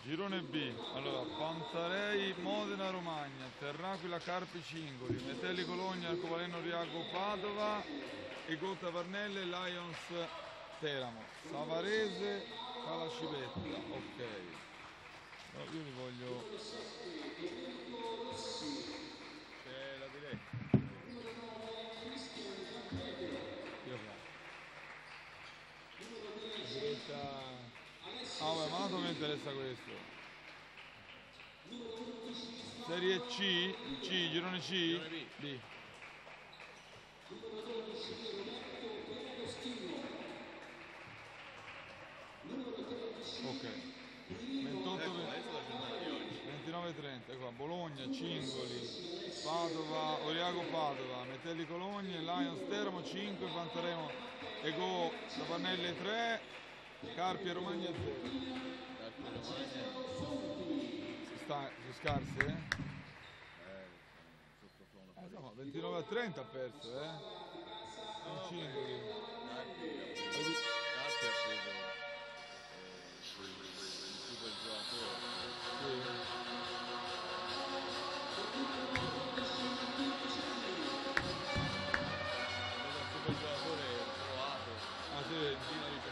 Girone B, allora Pantarei, Modena, Romagna, Terraquila, Carpi, Cingoli, Metelli, Cologna, Arcobaleno, Riago, Padova, Egota, Varnelle, Lions, Teramo, Savarese, Calascivetta, ok. No, io li voglio... C'è la diretta. Io la diretta... Ah, beh, ma non mi interessa questo. Serie C, girone C? Girone B. B. Ok. 28, Ecco, adesso la giornata di oggi. 29-30, ecco, Bologna, Cingoli, Padova, Oriago Padova, Metelli Cologna, Lions Teramo 5, Pantaremo, Ego, Savanelle 3, Carpi e Romagna 0. Carpi Romagna. Si scarse? Sottotono. No, 29-30 ha perso, Cingoli. Carpi ha preso il super giocatore. Il super giocatore trovato. Ah sì, Fino di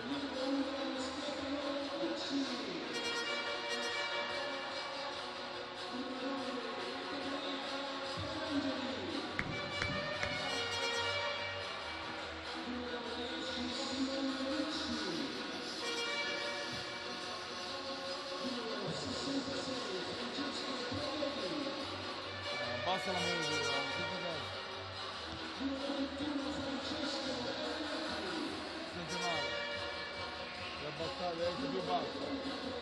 basta la musica. Sente male. È abbassata, è anche più bassa.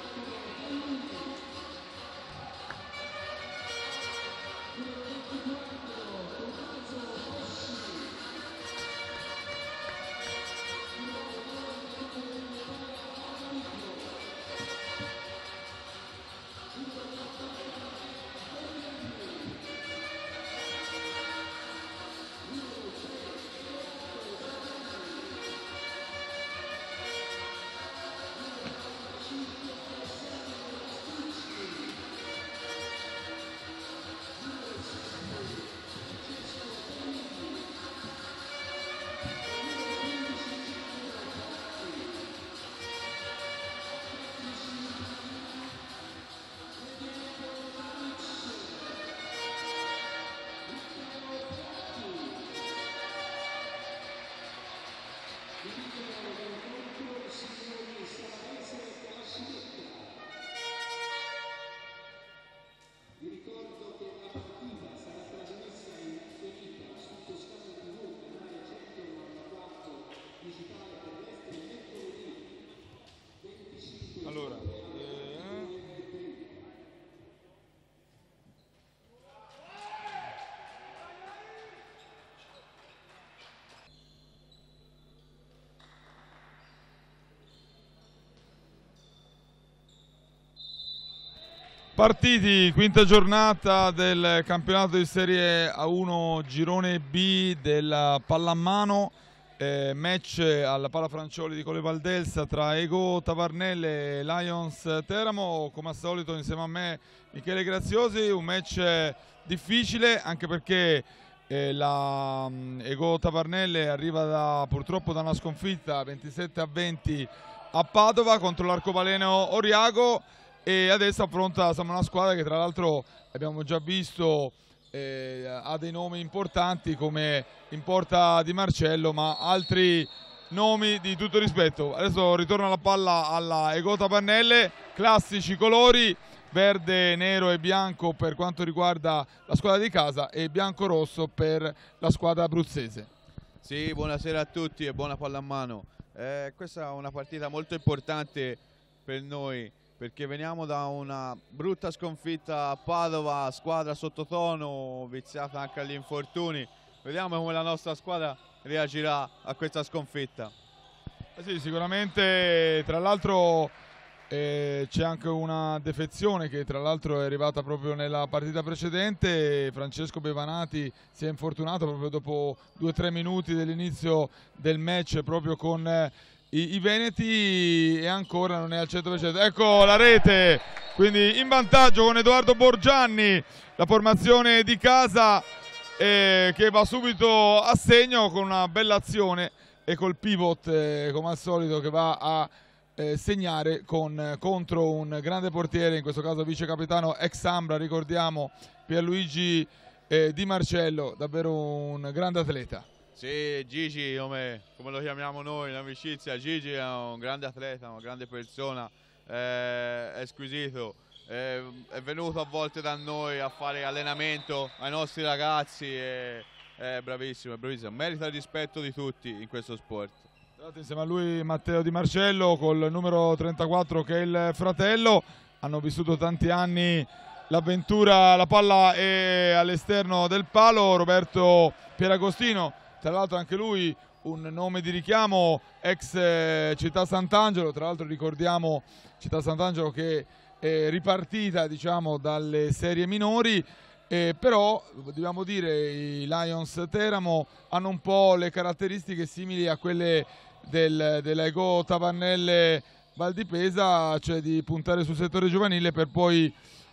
Allora, partiti, quinta giornata del campionato di Serie A1 Girone B della pallamano, match alla Palla Francioli di Colle Valdelsa tra Ego Tavarnelle e Lions Teramo, come al solito insieme a me Michele Graziosi, un match difficile anche perché la Ego Tavarnelle arriva purtroppo da una sconfitta 27-20 a Padova contro l'Arcobaleno Oriago, e adesso affronta una squadra che tra l'altro abbiamo già visto ha dei nomi importanti come in porta Di Marcello, ma altri nomi di tutto rispetto. Adesso ritorna la palla alla Ego Tavarnelle, classici colori verde, nero e bianco per quanto riguarda la squadra di casa e bianco-rosso per la squadra abruzzese. Sì, buonasera a tutti e buona pallamano. Questa è una partita molto importante per noi perché veniamo da una brutta sconfitta a Padova, squadra sottotono, viziata anche agli infortuni. Vediamo come la nostra squadra reagirà a questa sconfitta. Sì, sicuramente, tra l'altro c'è anche una defezione che tra l'altro è arrivata proprio nella partita precedente. Francesco Bevanati si è infortunato proprio dopo 2 o 3 minuti dell'inizio del match proprio con i veneti e ancora non è al 100%. Ecco la rete, quindi in vantaggio con Edoardo Borgianni, la formazione di casa che va subito a segno con una bella azione e col pivot come al solito che va a segnare contro un grande portiere, in questo caso vice capitano ex Ambra, ricordiamo Pierluigi Di Marcello, davvero un grande atleta. Sì, Gigi, come lo chiamiamo noi in amicizia, Gigi è un grande atleta, una grande persona, è squisito, è venuto a volte da noi a fare allenamento ai nostri ragazzi, è bravissimo, merita il rispetto di tutti in questo sport. Insieme a lui Matteo Di Marcello col numero 34 che è il fratello, hanno vissuto tanti anni l'avventura, la palla è all'esterno del palo. Roberto Pieragostino, tra l'altro anche lui un nome di richiamo, ex Città Sant'Angelo, tra l'altro ricordiamo Città Sant'Angelo che è ripartita diciamo dalle serie minori, però dobbiamo dire i Lions Teramo hanno un po' le caratteristiche simili a quelle della Ego Tavernelle Val di Pesa, cioè di puntare sul settore giovanile per poi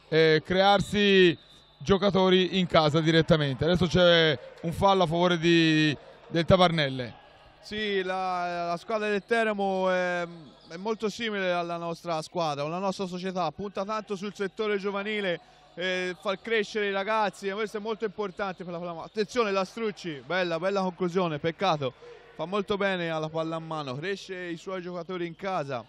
crearsi giocatori in casa direttamente. Adesso c'è un fallo a favore del Tavernelle. Sì, la squadra del Teramo è molto simile alla nostra squadra, alla nostra società, punta tanto sul settore giovanile, far crescere i ragazzi, questo è molto importante per la pallamano. Attenzione Lastrucci, bella conclusione, peccato, fa molto bene alla pallamano, cresce i suoi giocatori in casa.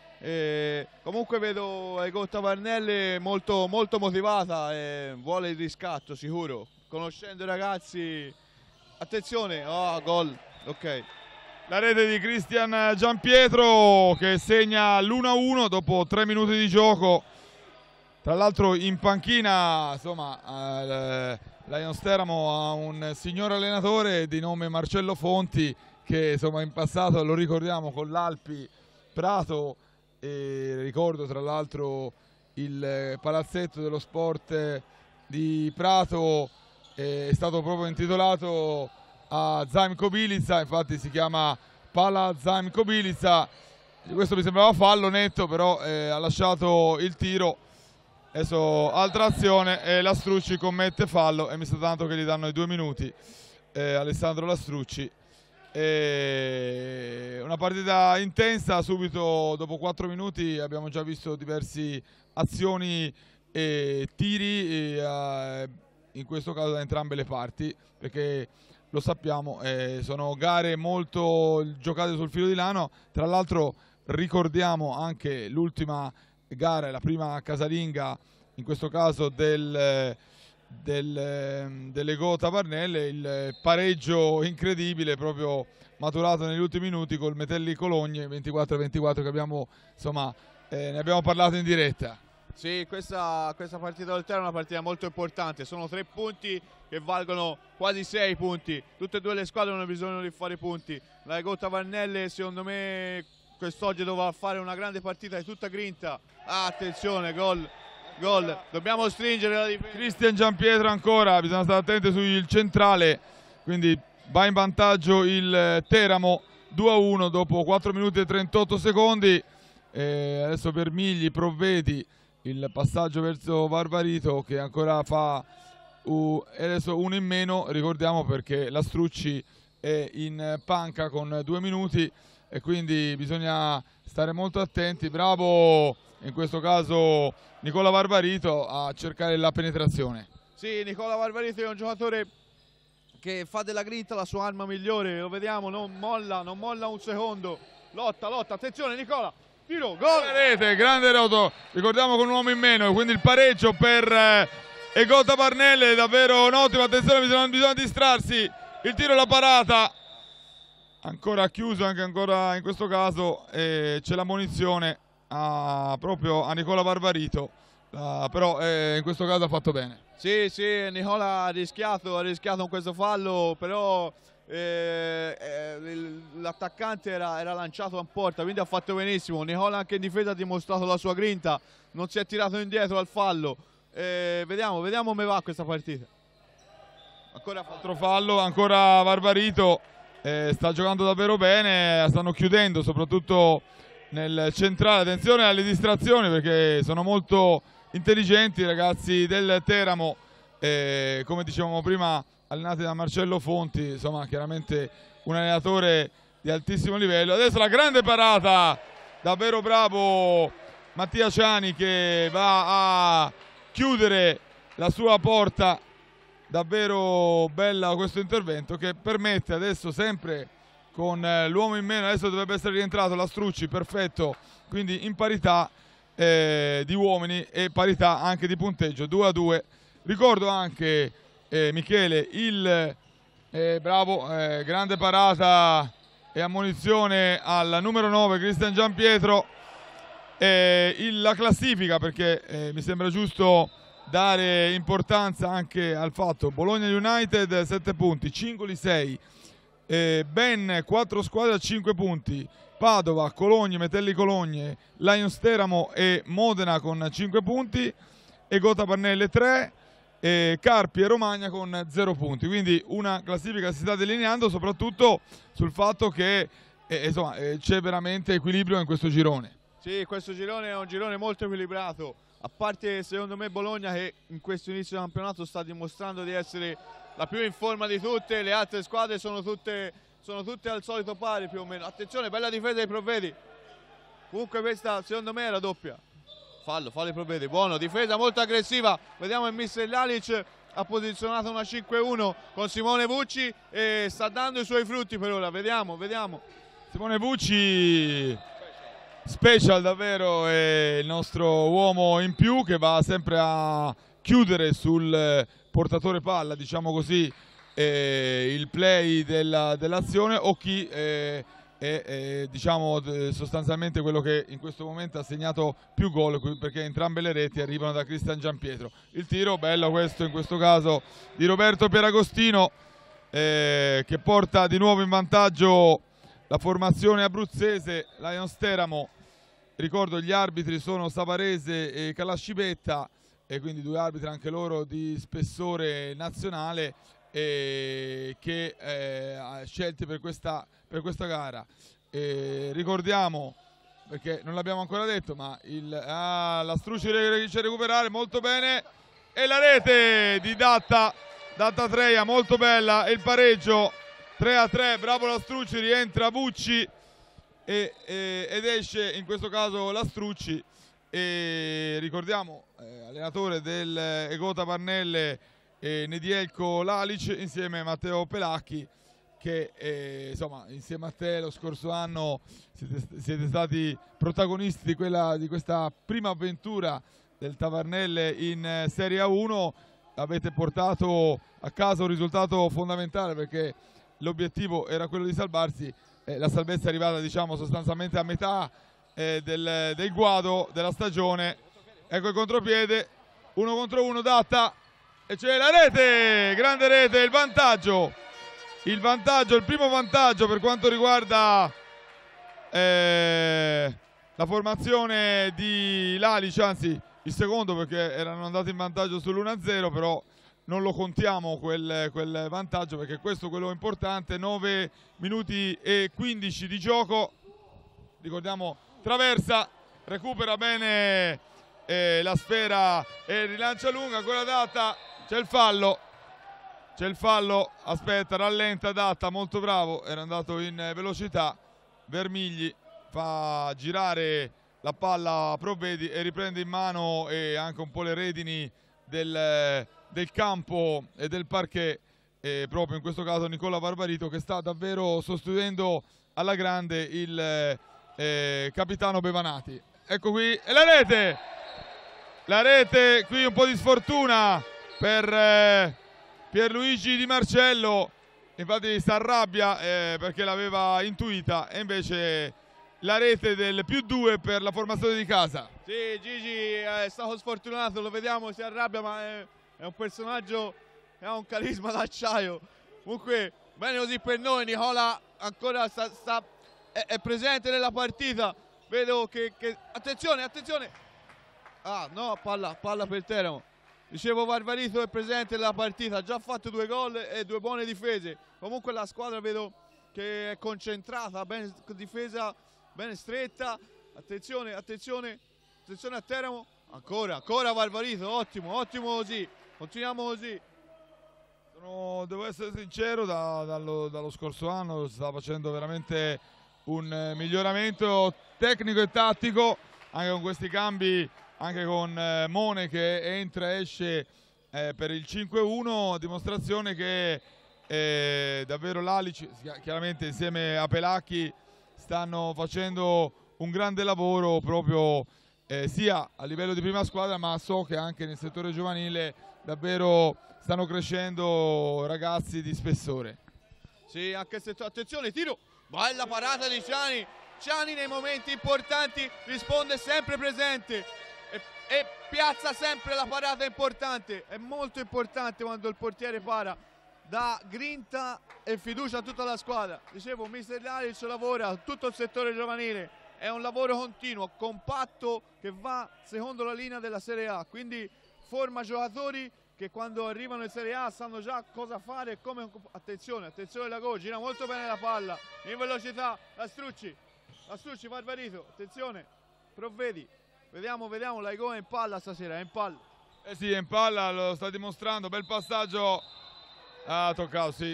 Comunque vedo Ego Tavernelle molto motivata e vuole il riscatto sicuro, conoscendo i ragazzi. Attenzione, gol, ok. La rete di Cristian Giampietro che segna l'1-1 dopo 3 minuti di gioco. Tra l'altro in panchina, insomma, Lions Teramo ha un signor allenatore di nome Marcello Fonti che insomma in passato lo ricordiamo con l'Alpi Prato, e ricordo tra l'altro il palazzetto dello sport di Prato è stato proprio intitolato a Zaimko Bilica, infatti si chiama Pala Zaimko Bilica. Questo mi sembrava fallo netto, però ha lasciato il tiro. Adesso altra azione e Lastrucci commette fallo e mi sta tanto che gli danno i 2 minuti Alessandro Lastrucci. Una partita intensa, subito dopo 4 minuti abbiamo già visto diverse azioni e tiri in questo caso da entrambe le parti, perché lo sappiamo, sono gare molto giocate sul filo di lana. Tra l'altro ricordiamo anche l'ultima gara, la prima casalinga, in questo caso dell'Ego Tavernelle, il pareggio incredibile proprio maturato negli ultimi minuti col Metelli Cologne 24-24 che abbiamo, insomma, ne abbiamo parlato in diretta. Sì, questa partita del Teramo è una partita molto importante, sono 3 punti che valgono quasi 6 punti, tutte e due le squadre hanno bisogno di fare punti. La Ego Tavernelle secondo me quest'oggi dovrà fare una grande partita di tutta grinta. Attenzione, gol, dobbiamo stringere la difesa. Cristian Giampietro ancora, bisogna stare attenti sul centrale, quindi va in vantaggio il Teramo 2-1 dopo 4 minuti e 38 secondi. Adesso Vermigli provvedi il passaggio verso Barbarito che ancora fa adesso uno in meno, ricordiamo, perché Lastrucci è in panca con 2 minuti e quindi bisogna stare molto attenti. Bravo in questo caso Nicola Barbarito a cercare la penetrazione. Sì, Nicola Barbarito è un giocatore che fa della grinta la sua arma migliore, lo vediamo, non molla un secondo, lotta, attenzione Nicola, tiro, gol! Rete, grande roto, ricordiamo con un uomo in meno, quindi il pareggio per Ego Tavernelle, davvero un'ottima, attenzione, bisogna distrarsi, il tiro e la parata, ancora chiuso anche ancora in questo caso, c'è la munizione proprio a Nicola Barbarito, però in questo caso ha fatto bene. Sì, Nicola ha rischiato in questo fallo, però l'attaccante era lanciato a porta, quindi ha fatto benissimo. Nicola anche in difesa ha dimostrato la sua grinta, non si è tirato indietro al fallo. Vediamo come va questa partita. Ancora altro fallo, ancora Barbarito sta giocando davvero bene, stanno chiudendo soprattutto nel centrale. Attenzione alle distrazioni perché sono molto intelligenti i ragazzi del Teramo, come dicevamo prima allenati da Marcello Fonti, insomma chiaramente un allenatore di altissimo livello. Adesso la grande parata, davvero bravo Mattia Ciani che va a chiudere la sua porta. Davvero bella questo intervento che permette adesso, sempre con l'uomo in meno, adesso dovrebbe essere rientrato Lastrucci, perfetto, quindi in parità di uomini e parità anche di punteggio, 2-2. Ricordo anche Michele, bravo, grande parata e ammonizione al numero 9 Cristian Giampietro. La classifica, perché mi sembra giusto dare importanza anche al fatto Bologna United 7 punti, Cingoli 6, ben 4 squadre a 5 punti, Padova, Cologne, Metelli Cologne, Lions Teramo e Modena con 5 punti, Egota Pannelle 3, Carpi e Romagna con 0 punti. Quindi una classifica che si sta delineando soprattutto sul fatto che insomma, c'è veramente equilibrio in questo girone. Sì, questo girone è un girone molto equilibrato, a parte secondo me Bologna che in questo inizio di campionato sta dimostrando di essere la più in forma di tutte, le altre squadre sono tutte al solito pari più o meno. Attenzione, bella difesa dei Provvedi, comunque questa secondo me è la doppia. Fallo i Provvedi, buono, difesa molto aggressiva, vediamo il mister Lalic ha posizionato una 5-1 con Simone Vucci e sta dando i suoi frutti per ora, vediamo. Simone Vucci special davvero, è il nostro uomo in più che va sempre a chiudere sul portatore palla, diciamo così, il play dell'azione o chi è diciamo sostanzialmente quello che in questo momento ha segnato più gol, perché entrambe le reti arrivano da Cristian Giampietro. Il tiro bello questo, in questo caso di Roberto Pieragostino, che porta di nuovo in vantaggio la formazione abruzzese Lions Teramo. Ricordo gli arbitri sono Savarese e Calascibetta, e quindi due arbitri anche loro di spessore nazionale che scelti per questa gara. Ricordiamo, perché non l'abbiamo ancora detto, ma Lastrucci riesce a recuperare molto bene e la rete di Datta Treia molto bella, e il pareggio 3-3, bravo Lastrucci, rientra Vucci ed esce in questo caso Lastrucci, e ricordiamo allenatore del Egota Pannelle Nedielko Lalic insieme a Matteo Pelacchi, che insomma insieme a te lo scorso anno siete stati protagonisti di questa prima avventura del Tavernelle in Serie A1. Avete portato a casa un risultato fondamentale, perché l'obiettivo era quello di salvarsi. La salvezza è arrivata, diciamo, sostanzialmente a metà del guado della stagione. Ecco il contropiede, 1 contro 1 Datta, e c'è la rete, grande rete, il primo vantaggio per quanto riguarda la formazione di Lalic, anzi il secondo, perché erano andati in vantaggio sull'1-0, però non lo contiamo quel vantaggio, perché questo è quello importante. 9 minuti e 15 di gioco, ricordiamo traversa, recupera bene la sfera e rilancia lunga, ancora Datta, c'è il fallo, aspetta, rallenta Datta, molto bravo, era andato in velocità. Vermigli fa girare la palla a Provvedi e riprende in mano e anche un po' le redini del campo e del parquet, proprio in questo caso Nicola Barbarito, che sta davvero sostituendo alla grande il capitano Bevanati. Ecco qui, e la rete qui, un po' di sfortuna per Pierluigi Di Marcello, infatti si arrabbia perché l'aveva intuita, e invece la rete del +2 per la formazione di casa. Sì, Gigi è stato sfortunato, lo vediamo, si arrabbia, ma è un personaggio che ha un carisma d'acciaio. Comunque bene così per noi, Nicola ancora è presente nella partita. Vedo che attenzione, ah no, palla per Teramo. Dicevo, Barbarito è presente nella partita, ha già fatto 2 gol e 2 buone difese. Comunque la squadra vedo che è concentrata, ben difesa, ben stretta. Attenzione, attenzione, attenzione a Teramo. Ancora Barbarito, ottimo, ottimo così. Continuiamo così. Devo essere sincero, dallo scorso anno si sta facendo veramente un miglioramento tecnico e tattico, anche con questi cambi, anche con Mone che entra e esce per il 5-1, dimostrazione che davvero l'Alici, chiaramente insieme a Pelacchi, stanno facendo un grande lavoro proprio sia a livello di prima squadra, ma so che anche nel settore giovanile davvero stanno crescendo ragazzi di spessore. Sì, anche se attenzione, tiro, bella parata di Ciani. Ciani nei momenti importanti risponde sempre presente e piazza sempre la parata importante. È molto importante quando il portiere para, dà grinta e fiducia a tutta la squadra. Dicevo, mister Lalic lavora tutto il settore giovanile, è un lavoro continuo, compatto, che va secondo la linea della Serie A, quindi forma giocatori che quando arrivano in Serie A sanno già cosa fare e come. Attenzione, attenzione Lago, gira molto bene la palla, in velocità, Lastrucci, Barbarito, attenzione, provvedi, vediamo, Lago è in palla stasera, è in palla. Eh sì, è in palla, lo sta dimostrando, bel passaggio, ha toccato, sì.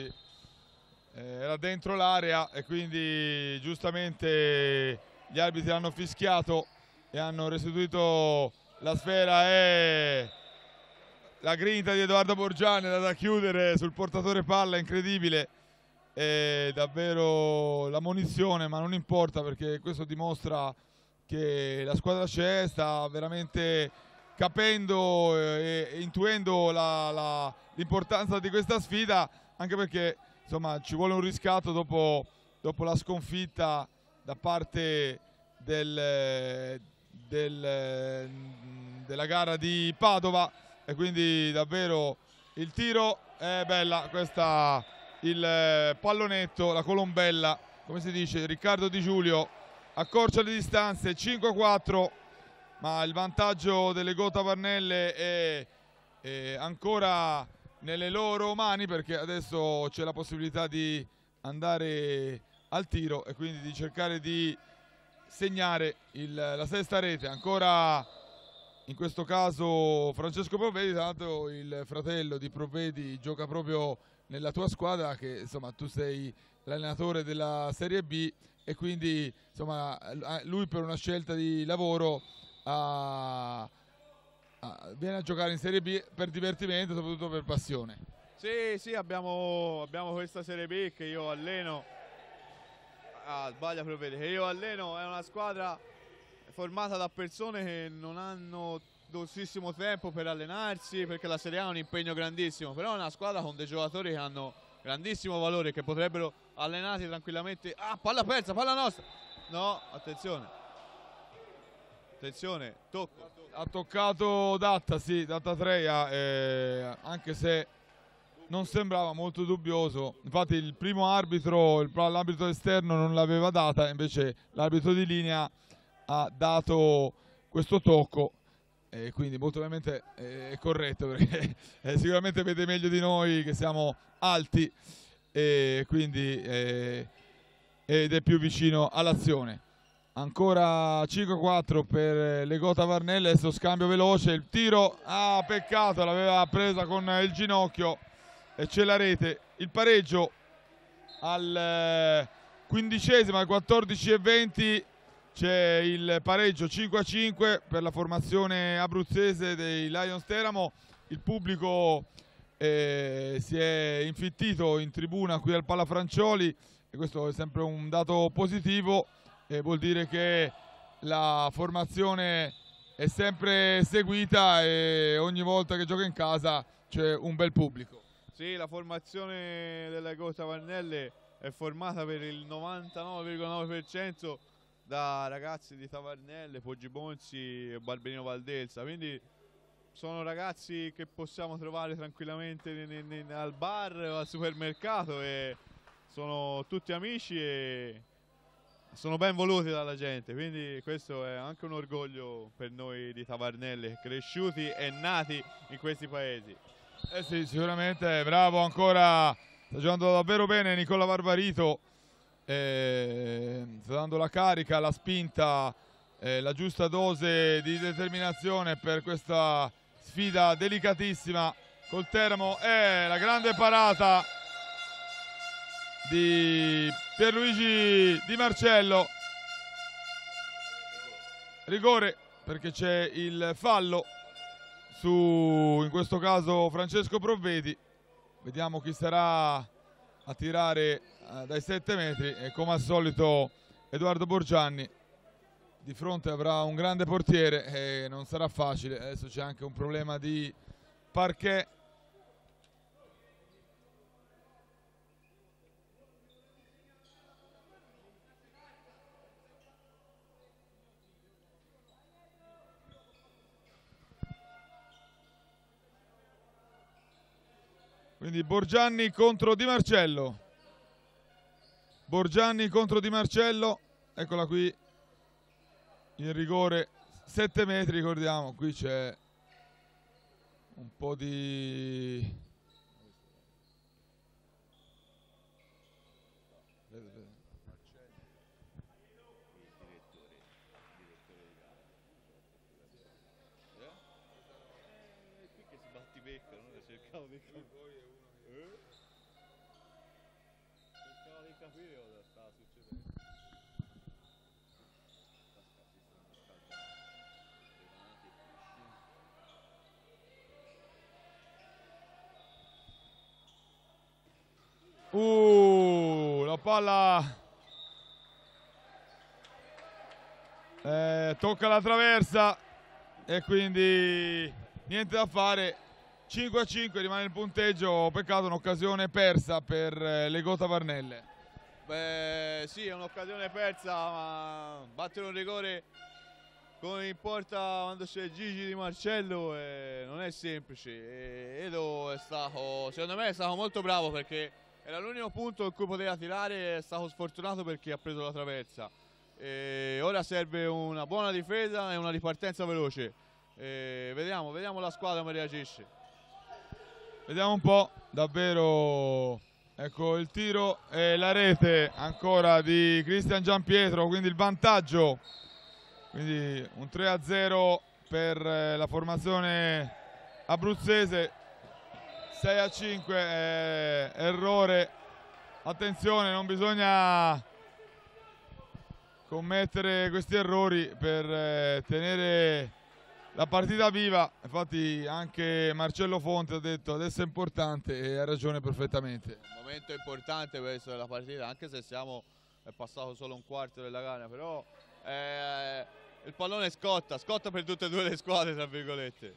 Era dentro l'area e quindi giustamente gli arbitri hanno fischiato e hanno restituito la sfera e la grinta di Edoardo Borgiani è da chiudere sul portatore palla, incredibile, è davvero la munizione, ma non importa perché questo dimostra che la squadra c'è, sta veramente capendo e intuendo l'importanza di questa sfida, anche perché insomma ci vuole un riscatto dopo la sconfitta da parte della gara di Padova, e quindi davvero il tiro è bella, questa il pallonetto, la colombella, come si dice, Riccardo Di Giulio accorcia le distanze, 5-4, ma il vantaggio delle Go Tavernelle è ancora nelle loro mani, perché adesso c'è la possibilità di andare al tiro e quindi di cercare di segnare la sesta rete. Ancora in questo caso Francesco Provvedi, tanto il fratello di Provvedi gioca proprio nella tua squadra, che insomma tu sei l'allenatore della Serie B e quindi insomma lui per una scelta di lavoro viene a giocare in Serie B per divertimento e soprattutto per passione. Sì, abbiamo questa Serie B che io alleno. Sbaglia Provvedi, che io alleno, è una squadra formata da persone che non hanno dolcissimo tempo per allenarsi, perché la Serie A è un impegno grandissimo, però è una squadra con dei giocatori che hanno grandissimo valore, che potrebbero allenarsi tranquillamente. Palla persa, palla nostra, no, attenzione, tocco. Ha toccato Datta, sì, Datta Treia, anche se non sembrava molto dubbioso. Infatti il primo arbitro, l'arbitro esterno non l'aveva data, invece l'arbitro di linea ha dato questo tocco, e quindi molto ovviamente è corretto, perché sicuramente vede meglio di noi che siamo alti e quindi ed è più vicino all'azione. Ancora 5-4 per le Go Tavernelle, adesso scambio veloce, il tiro, peccato, l'aveva presa con il ginocchio e c'è la rete. Il pareggio al 15esimo, al 14:20 c'è il pareggio 5-5 per la formazione abruzzese dei Lions Teramo. Il pubblico si è infittito in tribuna qui al Palla Francioli e questo è sempre un dato positivo, e vuol dire che la formazione è sempre seguita e ogni volta che gioca in casa c'è un bel pubblico. Sì, la formazione delle Go Tavernelle è formata per il 99,9% da ragazzi di Tavernelle, Poggibonsi e Barberino Valdelsa, quindi sono ragazzi che possiamo trovare tranquillamente al bar o al supermercato, e sono tutti amici e sono ben voluti dalla gente, quindi questo è anche un orgoglio per noi di Tavernelle, cresciuti e nati in questi paesi. Sì, sicuramente, bravo ancora sta giocando davvero bene Nicola Barbarito, sta dando la carica, la spinta, la giusta dose di determinazione per questa sfida delicatissima col Teramo. La grande parata di Pierluigi Di Marcello, rigore perché c'è il fallo su, in questo caso, Francesco Provvedi. Vediamo chi sarà a tirare dai 7 metri e come al solito Edoardo Borgianni di fronte avrà un grande portiere e non sarà facile. Adesso c'è anche un problema di parquet. Quindi Borgianni contro Di Marcello. Borgianni contro Di Marcello. Eccola qui. Il rigore 7 metri, ricordiamo. Qui c'è un po' di... La palla tocca la traversa e quindi niente da fare. 5-5 rimane il punteggio. Peccato, un'occasione persa per l'Ego Tavernelle. Beh, sì, è un'occasione persa, ma battere un rigore come in porta quando c'è Gigi Di Marcello non è semplice. Edo è stato, secondo me, è stato molto bravo perché era l'unico punto in cui poteva tirare. È stato sfortunato perché ha preso la traversa. Ora serve una buona difesa e una ripartenza veloce. Vediamo la squadra come reagisce. Vediamo un po', davvero, ecco il tiro e la rete ancora di Cristian Giampietro, quindi il vantaggio, quindi un 3-0 per la formazione abruzzese. 6-5, errore, attenzione, non bisogna commettere questi errori per tenere la partita viva. Infatti anche Marcello Fonte ha detto adesso è importante e ha ragione perfettamente. Un momento importante questo della partita, anche se è passato solo un quarto della gara, però il pallone scotta per tutte e due le squadre, tra virgolette.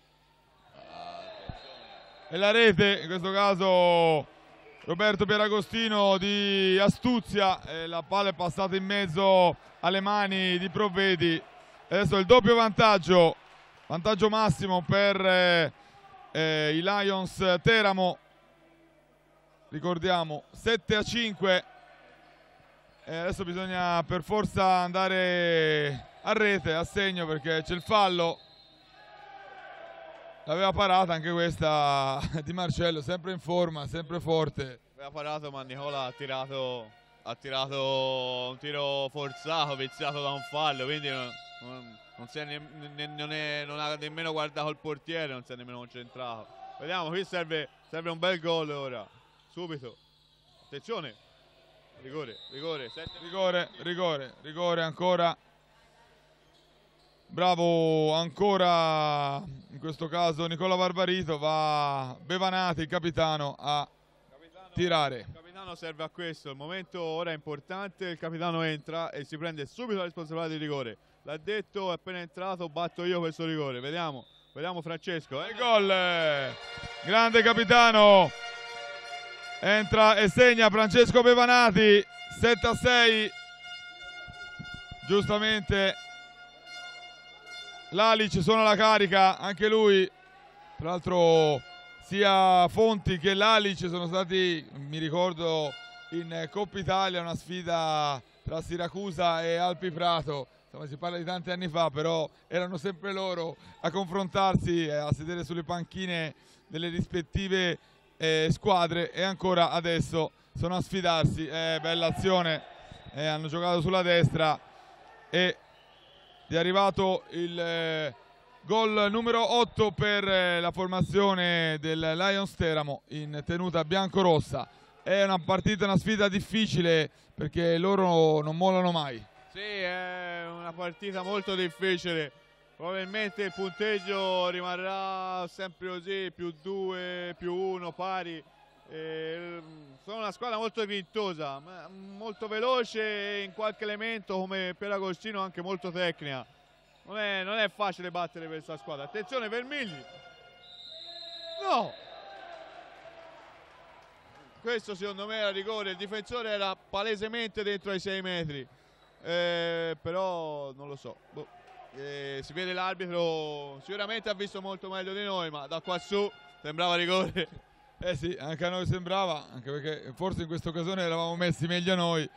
E la rete, in questo caso Roberto Pieragostino di astuzia, la palla è passata in mezzo alle mani di Provvedi. Adesso il doppio vantaggio massimo per i Lions Teramo, ricordiamo 7-5. Adesso bisogna per forza andare a rete, a segno, perché c'è il fallo. L'aveva parata anche questa Di Marcello, sempre in forma, sempre forte. Aveva parato, ma Nicola ha tirato un tiro forzato, viziato da un fallo, quindi non ha nemmeno guardato il portiere, non si è nemmeno concentrato. Vediamo, qui serve un bel gol ora, subito. Attenzione, rigore ancora. Bravo ancora, in questo caso Nicola Barbarito. Va Bevanati, il capitano, a tirare. Il capitano serve a questo, il momento ora è importante, il capitano entra e si prende subito la responsabilità del rigore. L'ha detto, è appena entrato, batto io questo rigore. Vediamo Francesco. Il gol, grande capitano, entra e segna Francesco Bevanati. 7-6, giustamente l'Alice suona la carica, anche lui. Tra l'altro sia Fonti che l'Alice sono stati, mi ricordo, in Coppa Italia, una sfida tra Siracusa e Alpi Prato. Insomma, si parla di tanti anni fa, però erano sempre loro a confrontarsi e a sedere sulle panchine delle rispettive squadre e ancora adesso sono a sfidarsi. Bella azione, hanno giocato sulla destra e è arrivato il gol numero 8 per la formazione del Lions Teramo in tenuta biancorossa. È una partita, una sfida difficile perché loro non mollano mai. Sì, è una partita molto difficile. Probabilmente il punteggio rimarrà sempre così, +2, +1, pari. Sono una squadra molto grintosa, molto veloce e in qualche elemento come per Agostino anche molto tecnica. Non è facile battere questa squadra. Attenzione Vermigli. No! Questo secondo me era rigore, il difensore era palesemente dentro ai 6 metri. Però non lo so. Si vede l'arbitro, sicuramente ha visto molto meglio di noi, ma da qua su sembrava rigore. Sì, anche a noi sembrava, anche perché forse in questa occasione eravamo messi meglio noi.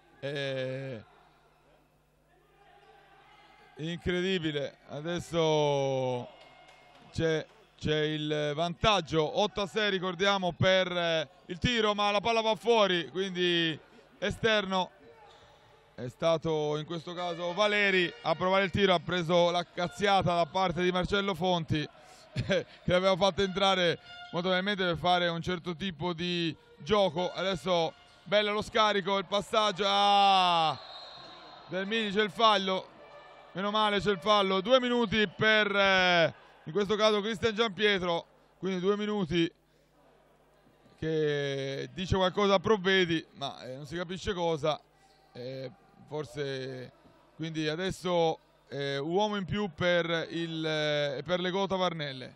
Incredibile, adesso c'è il vantaggio 8-6, ricordiamo, per il tiro, ma la palla va fuori, quindi esterno. È stato in questo caso Valeri a provare il tiro, ha preso la cazziata da parte di Marcello Fonti che l'aveva fatto entrare molto probabilmente per fare un certo tipo di gioco. Adesso bello lo scarico, il passaggio, Vermini, c'è il fallo, meno male c'è il fallo. 2 minuti per in questo caso Cristian Giampietro, quindi 2 minuti che dice qualcosa a Provvedi ma non si capisce cosa. Forse quindi adesso uomo in più per l'Ego Tavernelle.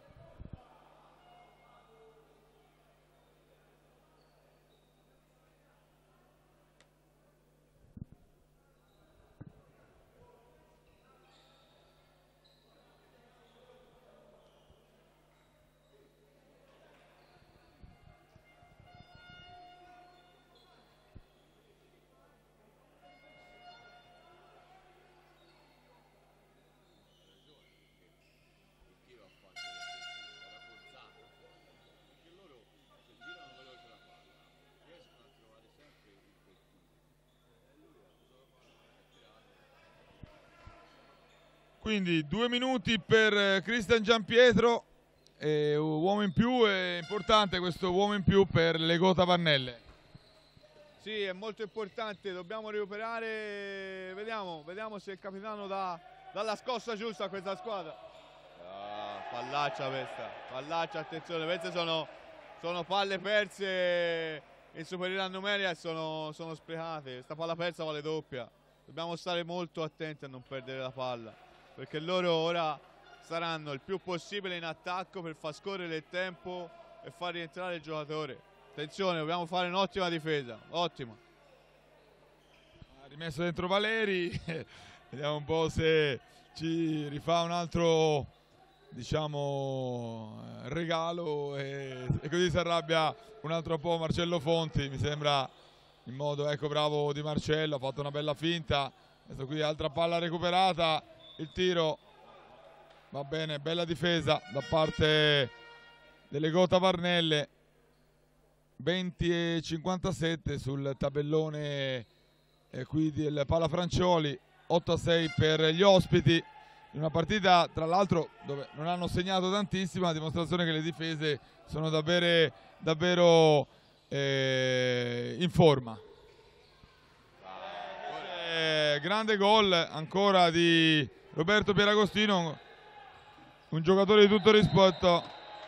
Quindi 2 minuti per Cristian Giampietro, uomo in più, è importante questo uomo in più per l'Ego Tavernelle. Sì, è molto importante, dobbiamo recuperare, vediamo se il capitano dà la scossa giusta a questa squadra. Pallaccia questa, pallaccia, attenzione, queste sono palle perse in superiorità numerica e sono sprecate. Questa palla persa vale doppia, dobbiamo stare molto attenti a non perdere la palla, perché loro ora saranno il più possibile in attacco per far scorrere il tempo e far rientrare il giocatore. Attenzione, dobbiamo fare un'ottima difesa, ottima. Ha rimesso dentro Valeri, vediamo un po' se ci rifà un altro, diciamo, regalo e così si arrabbia un altro po' Marcello Fonti, mi sembra, in modo, ecco, bravo Di Marcello, ha fatto una bella finta. Adesso qui altra palla recuperata, il tiro va bene, bella difesa da parte dell'Ego Tavernelle. 20:57 sul tabellone qui del Palafrancioli, 8-6 per gli ospiti, in una partita tra l'altro dove non hanno segnato tantissimo, a dimostrazione che le difese sono davvero in forma. Grande gol ancora di Roberto Pieragostino, un giocatore di tutto rispetto.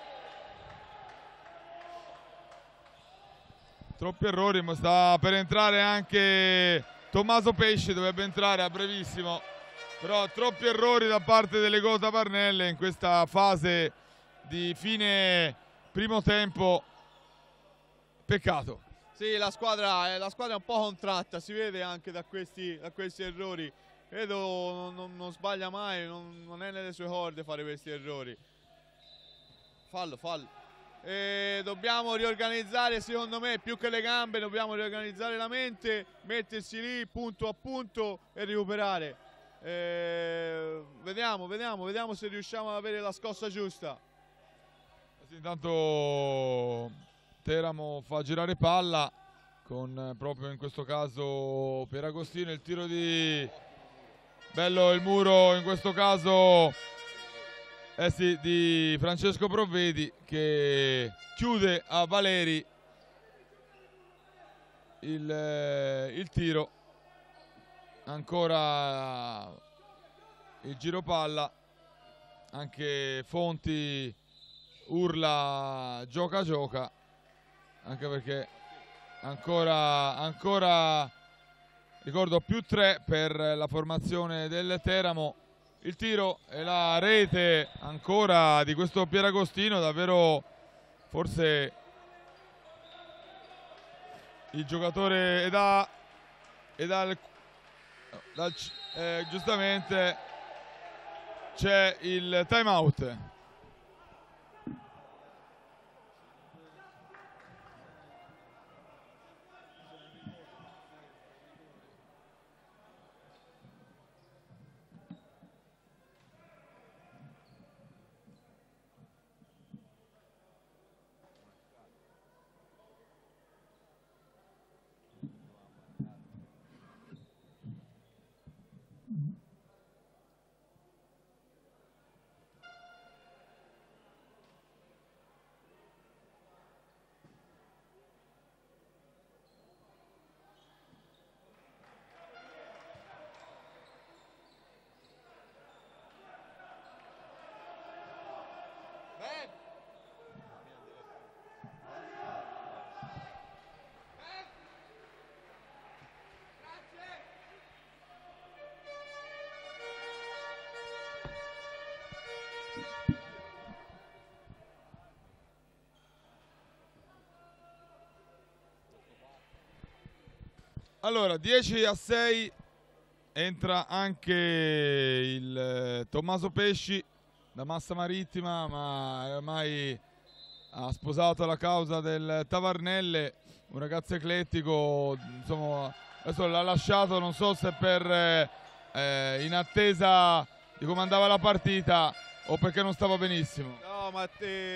Troppi errori, ma sta per entrare anche Tommaso Pesce, dovrebbe entrare a brevissimo, però troppi errori da parte dell'Ego Tavernelle in questa fase di fine primo tempo, peccato. Sì, la squadra è un po' contratta, si vede anche da questi errori. Credo non sbaglia mai, non è nelle sue corde fare questi errori. Fallo. Dobbiamo riorganizzare, secondo me, più che le gambe, dobbiamo riorganizzare la mente, mettersi lì punto a punto e recuperare. Vediamo se riusciamo ad avere la scossa giusta. Intanto Teramo fa girare palla con proprio in questo caso Pieragostino, il tiro di bello il muro in questo caso sì, di Francesco Provvedi, che chiude a Valeri il tiro. Ancora il giro palla, anche Fonti urla gioca gioca, anche perché ancora ricordo +3 per la formazione del Teramo. Il tiro e la rete ancora di questo Pieragostino, davvero forse il giocatore giustamente c'è il time out. Allora, 10-6, entra anche il Tommaso Pesci da Massa Marittima, ma ormai ha sposato la causa del Tavarnelle, un ragazzo eclettico, insomma, adesso l'ha lasciato, non so se per in attesa di come andava la partita o perché non stava benissimo. No, ma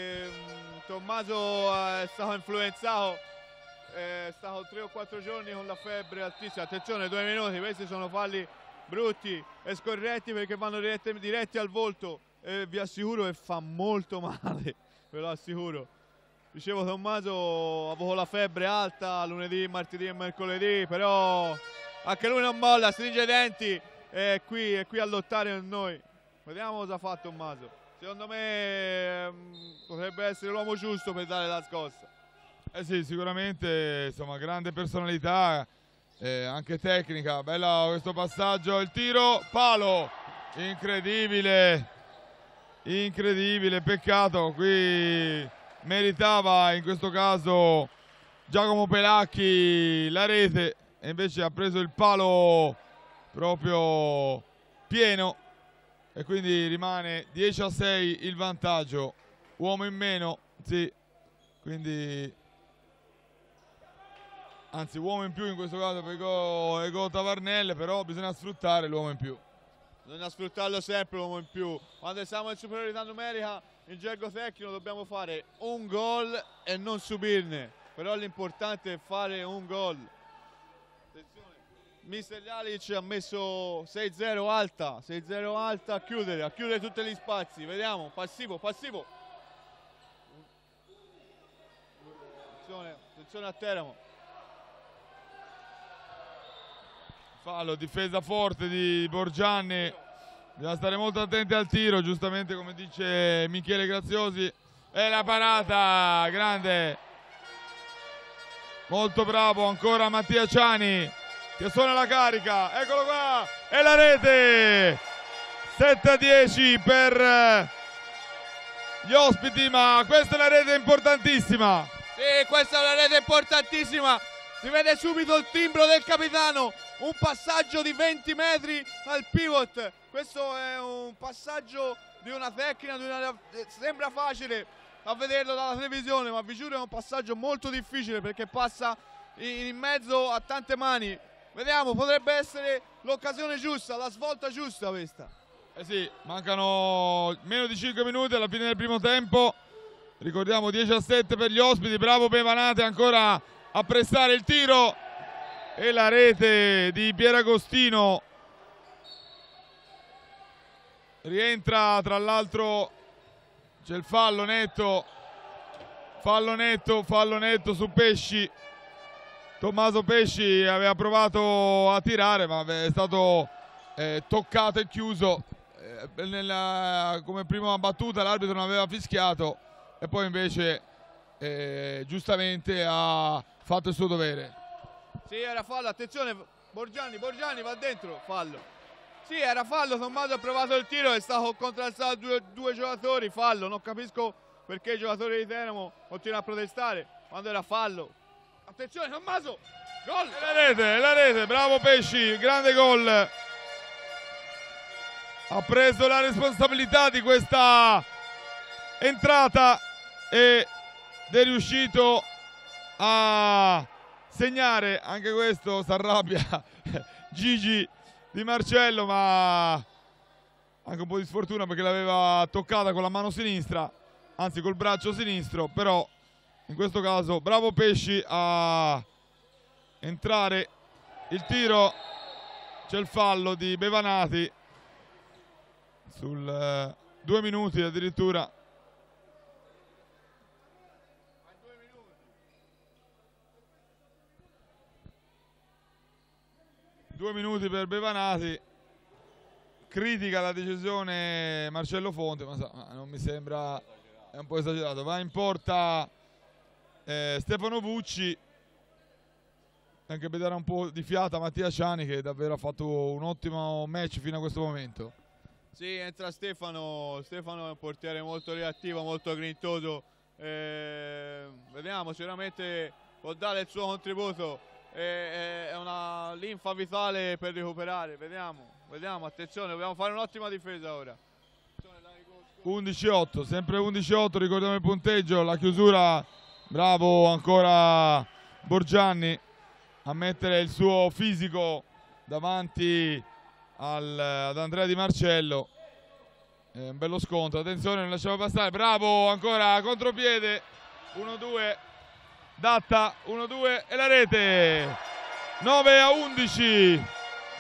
Tommaso è stato influenzato. È stato 3 o 4 giorni con la febbre altissima. Attenzione, 2 minuti, questi sono falli brutti e scorretti perché vanno diretti al volto e vi assicuro che fa molto male, ve lo assicuro. Dicevo, Tommaso ha avuto la febbre alta lunedì, martedì e mercoledì, però anche lui non molla, stringe i denti, è qui a lottare con noi. Vediamo cosa fa Tommaso. Secondo me potrebbe essere l'uomo giusto per dare la scossa. Eh sì, sicuramente, insomma, grande personalità, anche tecnica. Bella questo passaggio, il tiro, palo, incredibile, incredibile, peccato, qui meritava in questo caso Giacomo Pelacchi la rete e invece ha preso il palo proprio pieno e quindi rimane 10-6 il vantaggio, uomo in meno, sì, quindi... Anzi, uomo in più in questo caso per Ego Tavarnelle, però bisogna sfruttare l'uomo in più. Bisogna sfruttarlo sempre l'uomo in più. Quando siamo in superiorità numerica, in gergo tecnico dobbiamo fare un gol e non subirne. Però l'importante è fare un gol. Attenzione. Mister Jalic ha messo 6-0 alta, 6-0 alta a chiudere tutti gli spazi. Vediamo, passivo. Attenzione a Teramo. Fallo, difesa forte di Borgianni, bisogna stare molto attenti al tiro, giustamente come dice Michele Graziosi, e la parata, grande, molto bravo ancora Mattia Ciani che suona la carica, eccolo qua, e la rete, 7-10 per gli ospiti, ma questa è la rete importantissima. Sì, questa è una rete importantissima, si vede subito il timbro del capitano. Un passaggio di 20 metri al pivot, questo è un passaggio di una tecnica, sembra facile a vederlo dalla televisione, ma vi giuro è un passaggio molto difficile perché passa in mezzo a tante mani. Vediamo, potrebbe essere l'occasione giusta, la svolta giusta questa. Eh sì, mancano meno di 5 minuti alla fine del primo tempo ricordiamo 10-7 per gli ospiti. Bravo Bevanati ancora a prestare il tiro e la rete di Pieragostino. Rientra, tra l'altro c'è il fallo netto su Pesci. Tommaso Pesci aveva provato a tirare, ma è stato toccato e chiuso. Come prima battuta l'arbitro non aveva fischiato e poi invece giustamente ha fatto il suo dovere. Sì, era fallo, attenzione, Borgianni va dentro, fallo. Sì, era fallo, Tommaso ha provato il tiro, è stato contrastato due giocatori, fallo. Non capisco perché i giocatori di Teramo continuano a protestare quando era fallo. Attenzione, Tommaso, gol! La rete, bravo Pesci, grande gol. Ha preso la responsabilità di questa entrata ed è riuscito a segnare. Anche questo si arrabbia Gigi Di Marcello, ma anche un po' di sfortuna perché l'aveva toccata con la mano sinistra, anzi col braccio sinistro, però in questo caso bravo Pesci a entrare. Il tiro, c'è il fallo di Bevanati sul 2 minuti addirittura. 2 minuti per Bevanati. Critica la decisione Marcello Fonte, ma non mi sembra, è un po' esagerato. Va in porta Stefano Vucci, anche per dare un po' di fiata a Mattia Ciani, che davvero ha fatto un ottimo match fino a questo momento. Sì, entra Stefano è un portiere molto reattivo, molto grintoso. Vediamo, sicuramente può dare il suo contributo. È una linfa vitale per recuperare. Vediamo, attenzione, dobbiamo fare un'ottima difesa ora. 11-8, sempre 11-8, ricordiamo il punteggio, la chiusura, bravo ancora Borgianni a mettere il suo fisico davanti ad Andrea Di Marcello. Un bello scontro, attenzione, non lasciamo passare, bravo ancora contropiede, 1-2. Datta, 1-2 e la rete, 9-11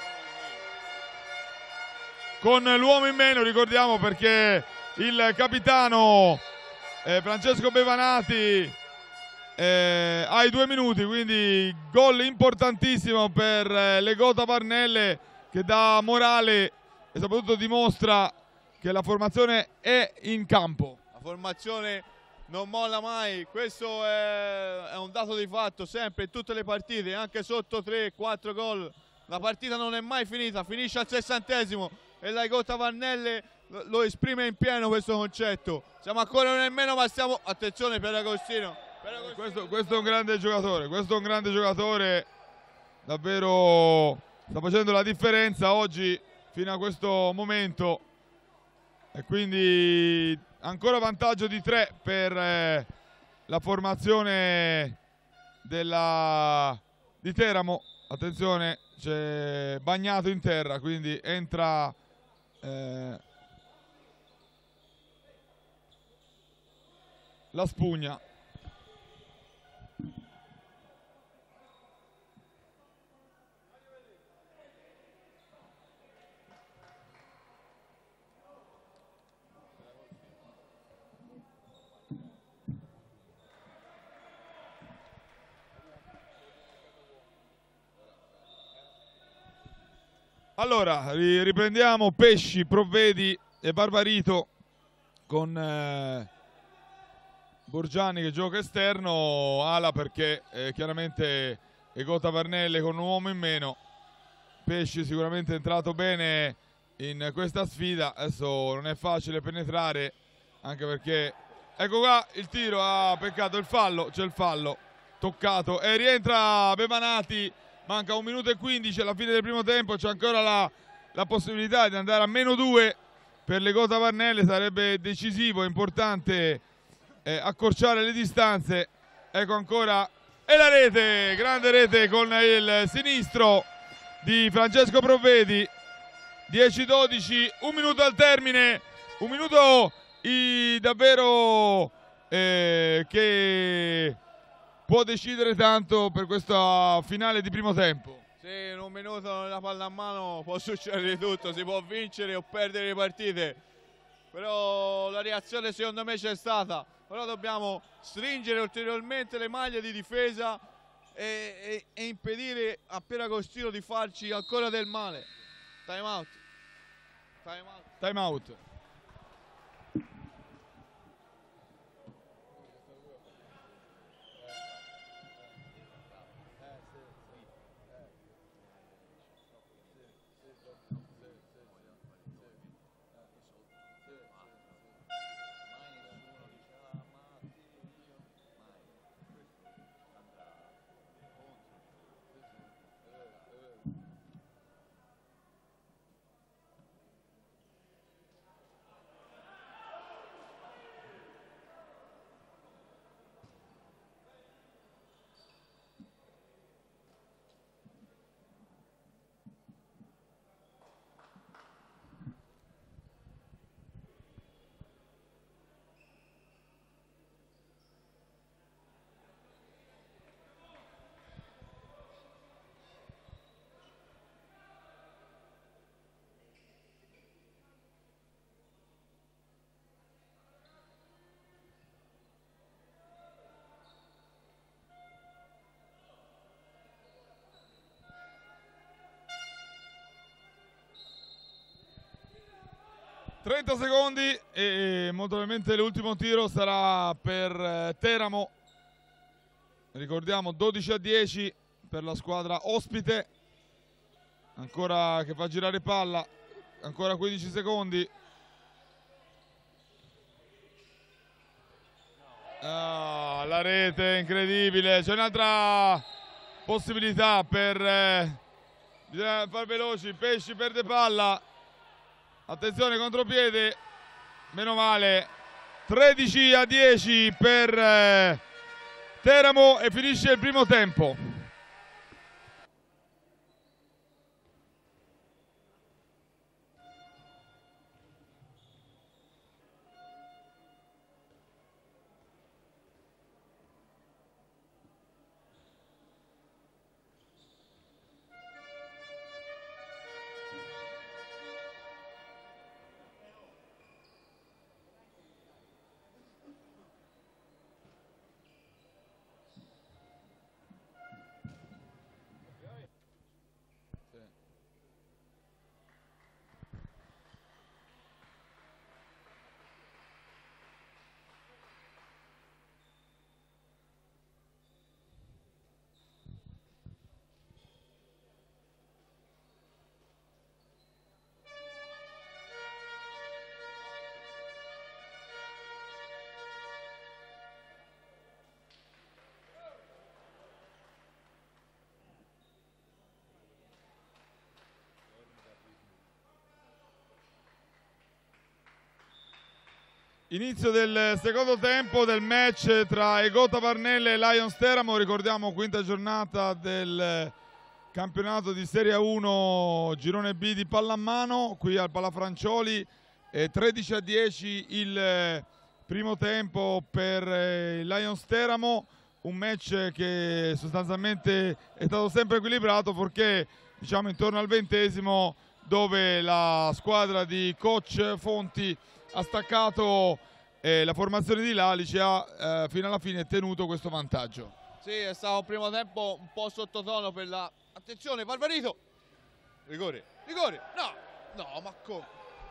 con l'uomo in meno, ricordiamo, perché il capitano Francesco Bevanati ha i 2 minuti, quindi gol importantissimo per Legota Varnelle, che dà morale e soprattutto dimostra che la formazione è in campo. La formazione non molla mai, questo è un dato di fatto, sempre in tutte le partite, anche sotto 3-4 gol. La partita non è mai finita, finisce al 60° e la Legota Varnelle lo esprime in pieno questo concetto. Siamo ancora nemmeno, ma stiamo... Attenzione per Agostino. Questo è un grande giocatore, davvero sta facendo la differenza oggi fino a questo momento, e quindi ancora vantaggio di 3 per la formazione di Teramo. Attenzione, c'è Bagnato in terra, quindi entra la spugna. Allora, riprendiamo Pesci, Provvedi e Barbarito con Borgianni che gioca esterno, ala perché chiaramente Legota Varnelle con un uomo in meno. Pesci sicuramente è entrato bene in questa sfida, adesso non è facile penetrare, anche perché, ecco qua il tiro, peccato il fallo, c'è il fallo, toccato e rientra Bevanati. Manca 1 minuto e 15 alla fine del primo tempo, c'è ancora la possibilità di andare a -2 per Legota Varnelle, sarebbe decisivo, importante accorciare le distanze. Ecco ancora, e la rete, grande rete con il sinistro di Francesco Provvedi. 10-12, 1 minuto al termine, 1 minuto davvero che può decidere tanto per questa finale di primo tempo. Sì, in un minuto nella pallamano può succedere tutto, si può vincere o perdere le partite, però la reazione secondo me c'è stata, però dobbiamo stringere ulteriormente le maglie di difesa e impedire a Peragostino di farci ancora del male. Time out. Time out. Time out. ...30 secondi e molto probabilmente l'ultimo tiro sarà per Teramo. Ricordiamo 12-10 per la squadra ospite. Ancora che fa girare palla, ancora 15 secondi. La rete incredibile, c'è un'altra possibilità per bisogna far veloci. Pesci perde palla, attenzione contropiede, meno male. 13-10 per Teramo e finisce il primo tempo. Inizio del secondo tempo del match tra Ego Tavernelle e Lions Teramo. Ricordiamo quinta giornata del campionato di Serie 1 Girone B di pallamano qui al Palafrancioli. 13-10 il primo tempo per Lions Teramo, un match che sostanzialmente è stato sempre equilibrato, perché diciamo intorno al 20esimo, dove la squadra di coach Fonti ha staccato la formazione di Lalice, ha fino alla fine tenuto questo vantaggio. Sì, è stato un primo tempo un po' sottotono per la... Attenzione, Barbarito! Rigore, rigore! No, ma come?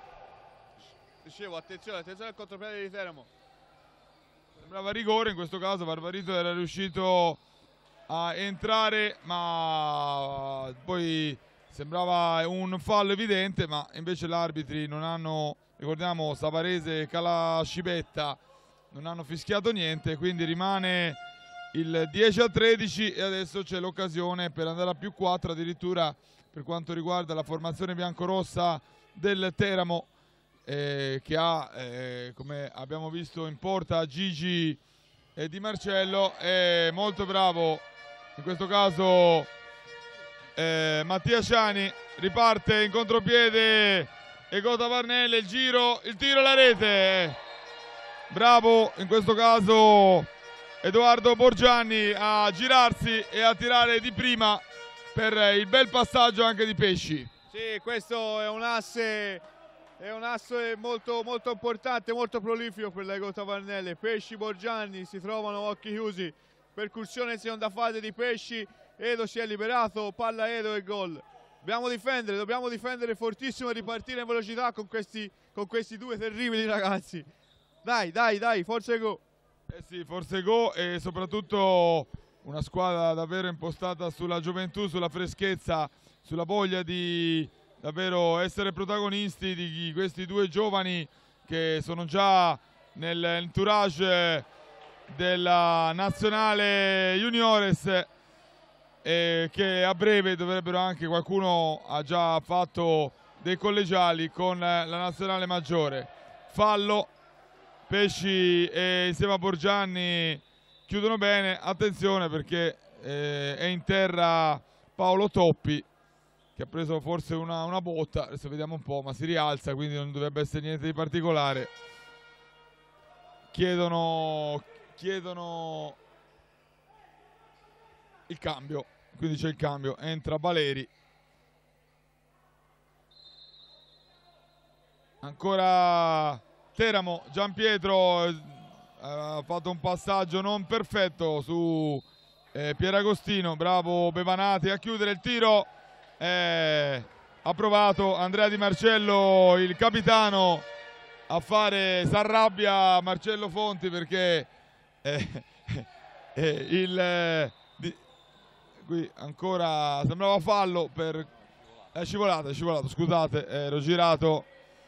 Dicevo, attenzione al contropiede di Teramo. Sembrava rigore, in questo caso Barbarito era riuscito a entrare, ma poi sembrava un fallo evidente, ma invece gli arbitri non hanno... Ricordiamo Savarese e Calascibetta non hanno fischiato niente, quindi rimane il 10-13 e adesso c'è l'occasione per andare a più 4 addirittura per quanto riguarda la formazione biancorossa del Teramo, che ha, come abbiamo visto, in porta Gigi e Di Marcello. È molto bravo in questo caso Mattia Ciani, riparte in contropiede Ego Tavernelle, il giro, il tiro e la rete. bravo in questo caso Edoardo Borgianni a girarsi e a tirare di prima per il bel passaggio anche di Pesci. Sì, questo è un asse molto, molto importante, molto prolifico per l'Ego Tavernelle. Pesci, Borgianni si trovano occhi chiusi, percussione in seconda fase di Pesci, Edo si è liberato, palla Edo e gol. Dobbiamo difendere fortissimo e ripartire in velocità con questi due terribili ragazzi. Dai, forza Ego. Sì, forse Go, e soprattutto una squadra davvero impostata sulla gioventù, sulla freschezza, sulla voglia di davvero essere protagonisti di questi due giovani che sono già nell'entourage della nazionale juniores e che a breve dovrebbero anche, qualcuno ha già fatto dei collegiali con la nazionale maggiore. Fallo, Pesci e insieme a Borgianni chiudono bene, attenzione perché è in terra Paolo Toppi che ha preso forse una botta, adesso vediamo un po', ma si rialza, quindi non dovrebbe essere niente di particolare. Chiedono il cambio, quindi c'è il cambio, entra Valeri. Ancora Teramo, Gianpietro ha fatto un passaggio non perfetto su Pieragostino, bravo Bevanati a chiudere il tiro, ha provato Andrea Di Marcello, il capitano, a fare, s'arrabbia Marcello Fonti perché qui ancora sembrava fallo per è scivolato, scusate, ero girato.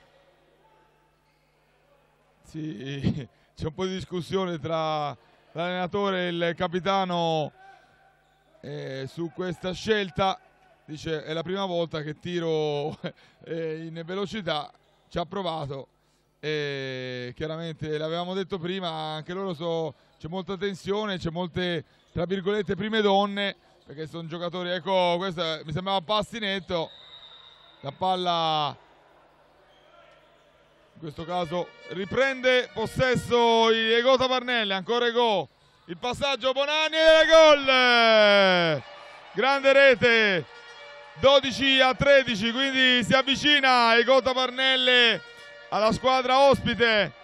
Sì, c'è un po' di discussione tra l'allenatore e il capitano su questa scelta. Dice è la prima volta che tiro in velocità, ci ha provato e chiaramente l'avevamo detto prima, anche loro c'è molta tensione, c'è molte tra virgolette prime donne perché sono giocatori, ecco questo mi sembrava passi netto, la palla in questo caso riprende possesso Ego Tavernelle, ancora Ego, il passaggio Bonanni e gol, grande rete, 12-13, quindi si avvicina Ego Tavernelle alla squadra ospite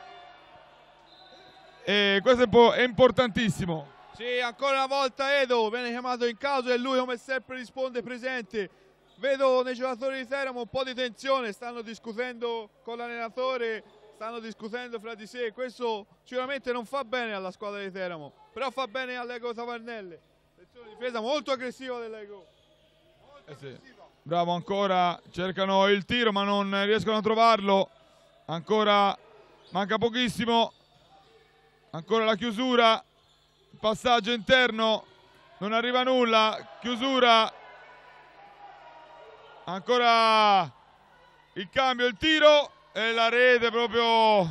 e questo è importantissimo. Sì, ancora una volta Edo viene chiamato in causa e lui come sempre risponde presente. Vedo nei giocatori di Teramo un po' di tensione, stanno discutendo con l'allenatore, stanno discutendo fra di sé. Questo sicuramente non fa bene alla squadra di Teramo, però fa bene all'Ego Tavernelle. Attenzione, difesa molto aggressiva dell'Ego. Sì. Bravo, ancora cercano il tiro ma non riescono a trovarlo. Ancora manca pochissimo. Ancora la chiusura. Il passaggio interno. Non arriva nulla. Chiusura. Ancora il cambio, il tiro e la rete proprio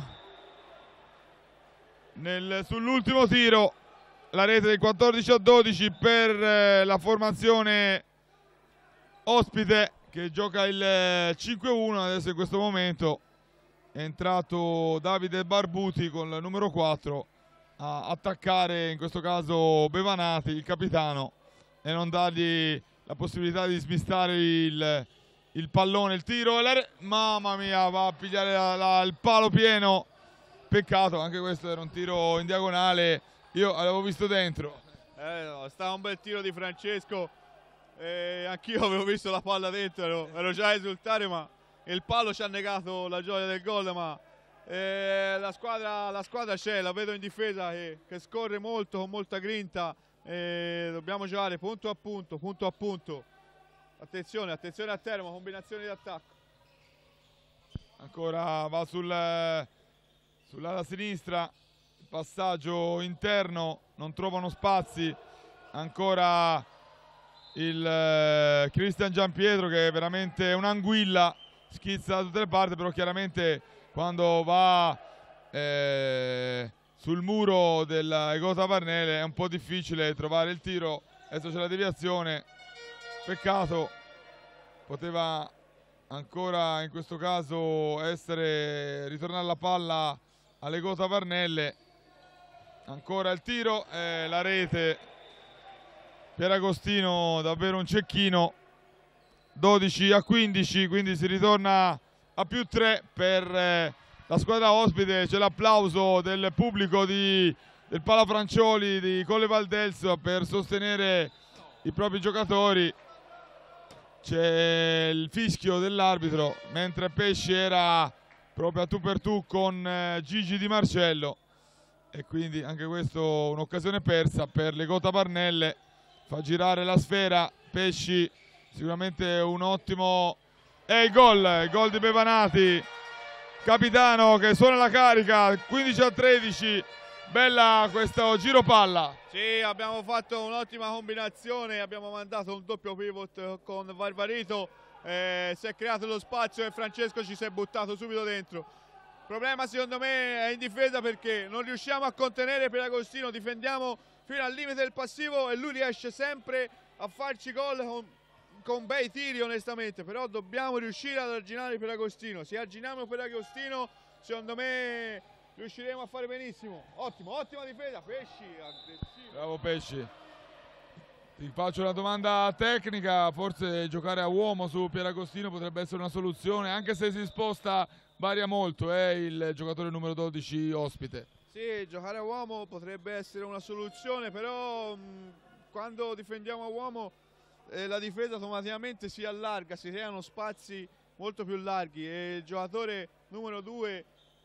sull'ultimo tiro. La rete del 14-12 per la formazione ospite che gioca il 5-1. Adesso in questo momento è entrato Davide Barbuti con il numero 4 a attaccare in questo caso Bevanati, il capitano, e non dargli la possibilità di smistare il pallone, il tiro, mamma mia, va a pigliare il palo pieno, peccato, anche questo era un tiro in diagonale, io l'avevo visto dentro. No, stava un bel tiro di Francesco, anch'io avevo visto la palla dentro, ero già a esultare, ma il palo ci ha negato la gioia del gol, ma la squadra c'è, la vedo in difesa che scorre molto, con molta grinta. Dobbiamo giocare punto a punto. Attenzione a Teramo, combinazioni di attacco. Ancora va sull'ala sinistra, il passaggio interno, non trovano spazi. Ancora il Cristian Gianpietro che è veramente un'anguilla, schizza da tutte le parti, però chiaramente quando va sul muro dell'Ego Tavernelle è un po' difficile trovare il tiro. Adesso c'è la deviazione, peccato, poteva ancora in questo caso ritornare la palla all'Ego Tavernelle. Ancora il tiro, la rete. Pieragostino davvero un cecchino. 12-15, quindi si ritorna a +3 per la squadra ospite. C'è l'applauso del pubblico del Palafrancioli di Colle Valdelsa per sostenere i propri giocatori. C'è il fischio dell'arbitro, mentre Pesci era proprio a tu per tu con Gigi Di Marcello, e quindi anche questo un'occasione persa per l'Ego Tavernelle. Fa girare la sfera Pesci, sicuramente un ottimo, e il gol di Bevanati, capitano, che suona la carica. 15-13, bella questo giro palla. Sì, abbiamo fatto un'ottima combinazione, abbiamo mandato un doppio pivot con Barbarito, si è creato lo spazio e Francesco ci si è buttato subito dentro. Il problema secondo me è in difesa, perché non riusciamo a contenere Pieragostino, difendiamo fino al limite del passivo e lui riesce sempre a farci gol con bei tiri onestamente, però dobbiamo riuscire ad arginare Pieragostino. Se arginiamo Pieragostino secondo me riusciremo a fare benissimo. Ottima difesa, Pesci, aggressivo. Bravo Pesci. Ti faccio una domanda tecnica, forse giocare a uomo su Pieragostino potrebbe essere una soluzione, anche se si sposta, varia molto, il giocatore numero 12 ospite. Sì, giocare a uomo potrebbe essere una soluzione, però quando difendiamo a uomo la difesa automaticamente si allarga, si creano spazi molto più larghi e il giocatore numero 2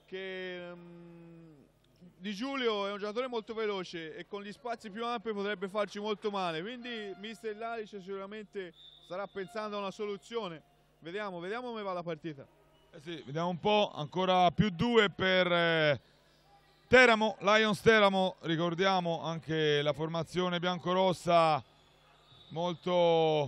Di Giulio è un giocatore molto veloce e con gli spazi più ampi potrebbe farci molto male, quindi mister Lalic sicuramente starà pensando a una soluzione. Vediamo come va la partita. Sì, vediamo un po', ancora +2 per Teramo, Lions Teramo. Ricordiamo anche la formazione biancorossa, molto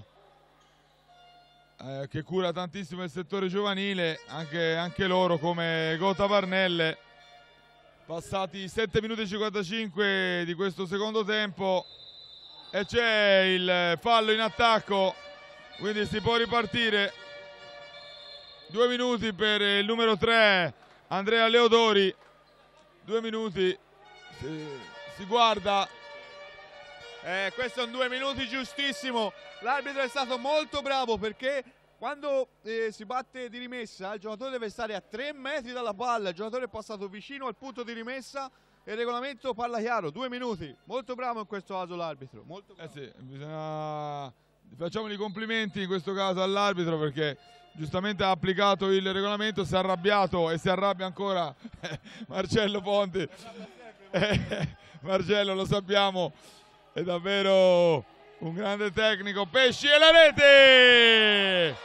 che cura tantissimo il settore giovanile, anche loro come Go Tavernelle. Passati 7 minuti e 55 di questo secondo tempo e c'è il fallo in attacco, quindi si può ripartire. 2 minuti per il numero 3 Andrea Leodori, 2 minuti, si guarda. Questo è un 2 minuti giustissimo. L'arbitro è stato molto bravo, perché quando si batte di rimessa il giocatore deve stare a 3 metri dalla palla. Il giocatore è passato vicino al punto di rimessa e il regolamento parla chiaro. 2 minuti, molto bravo in questo caso l'arbitro. Sì, facciamo i complimenti in questo caso all'arbitro, perché giustamente ha applicato il regolamento, si è arrabbiato e si arrabbia ancora Marcello Ponti. Marcello, lo sappiamo, è davvero un grande tecnico. Pesci e la rete!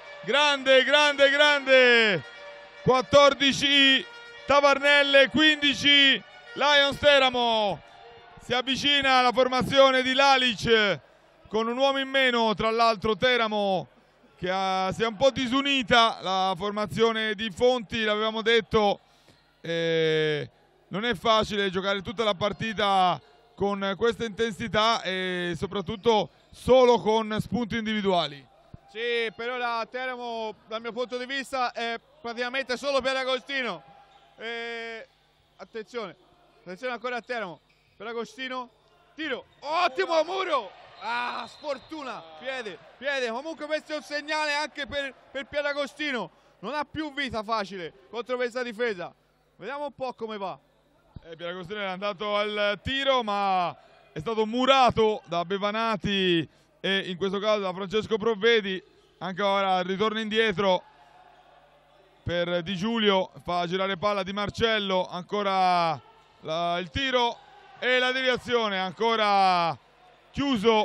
Grande! 14 Tavernelle, 15 Lions Teramo. Si avvicina la formazione di Lalic con un uomo in meno, tra l'altro Teramo che si è un po' disunita. La formazione di Fonti, l'avevamo detto, non è facile giocare tutta la partita con questa intensità e soprattutto solo con spunti individuali. Sì, per ora Teramo dal mio punto di vista è praticamente solo Pieragostino. Attenzione ancora a Teramo. Pieragostino, tiro, ottimo muro! Sfortuna, piede. Comunque questo è un segnale anche per Pieragostino. Non ha più vita facile contro questa difesa. Vediamo un po' come va. Pieragostino è andato al tiro, ma è stato murato da Bevanati e in questo caso da Francesco Provvedi. Anche ora ritorno indietro per Di Giulio, fa girare palla Di Marcello, ancora il tiro e la deviazione, ancora chiuso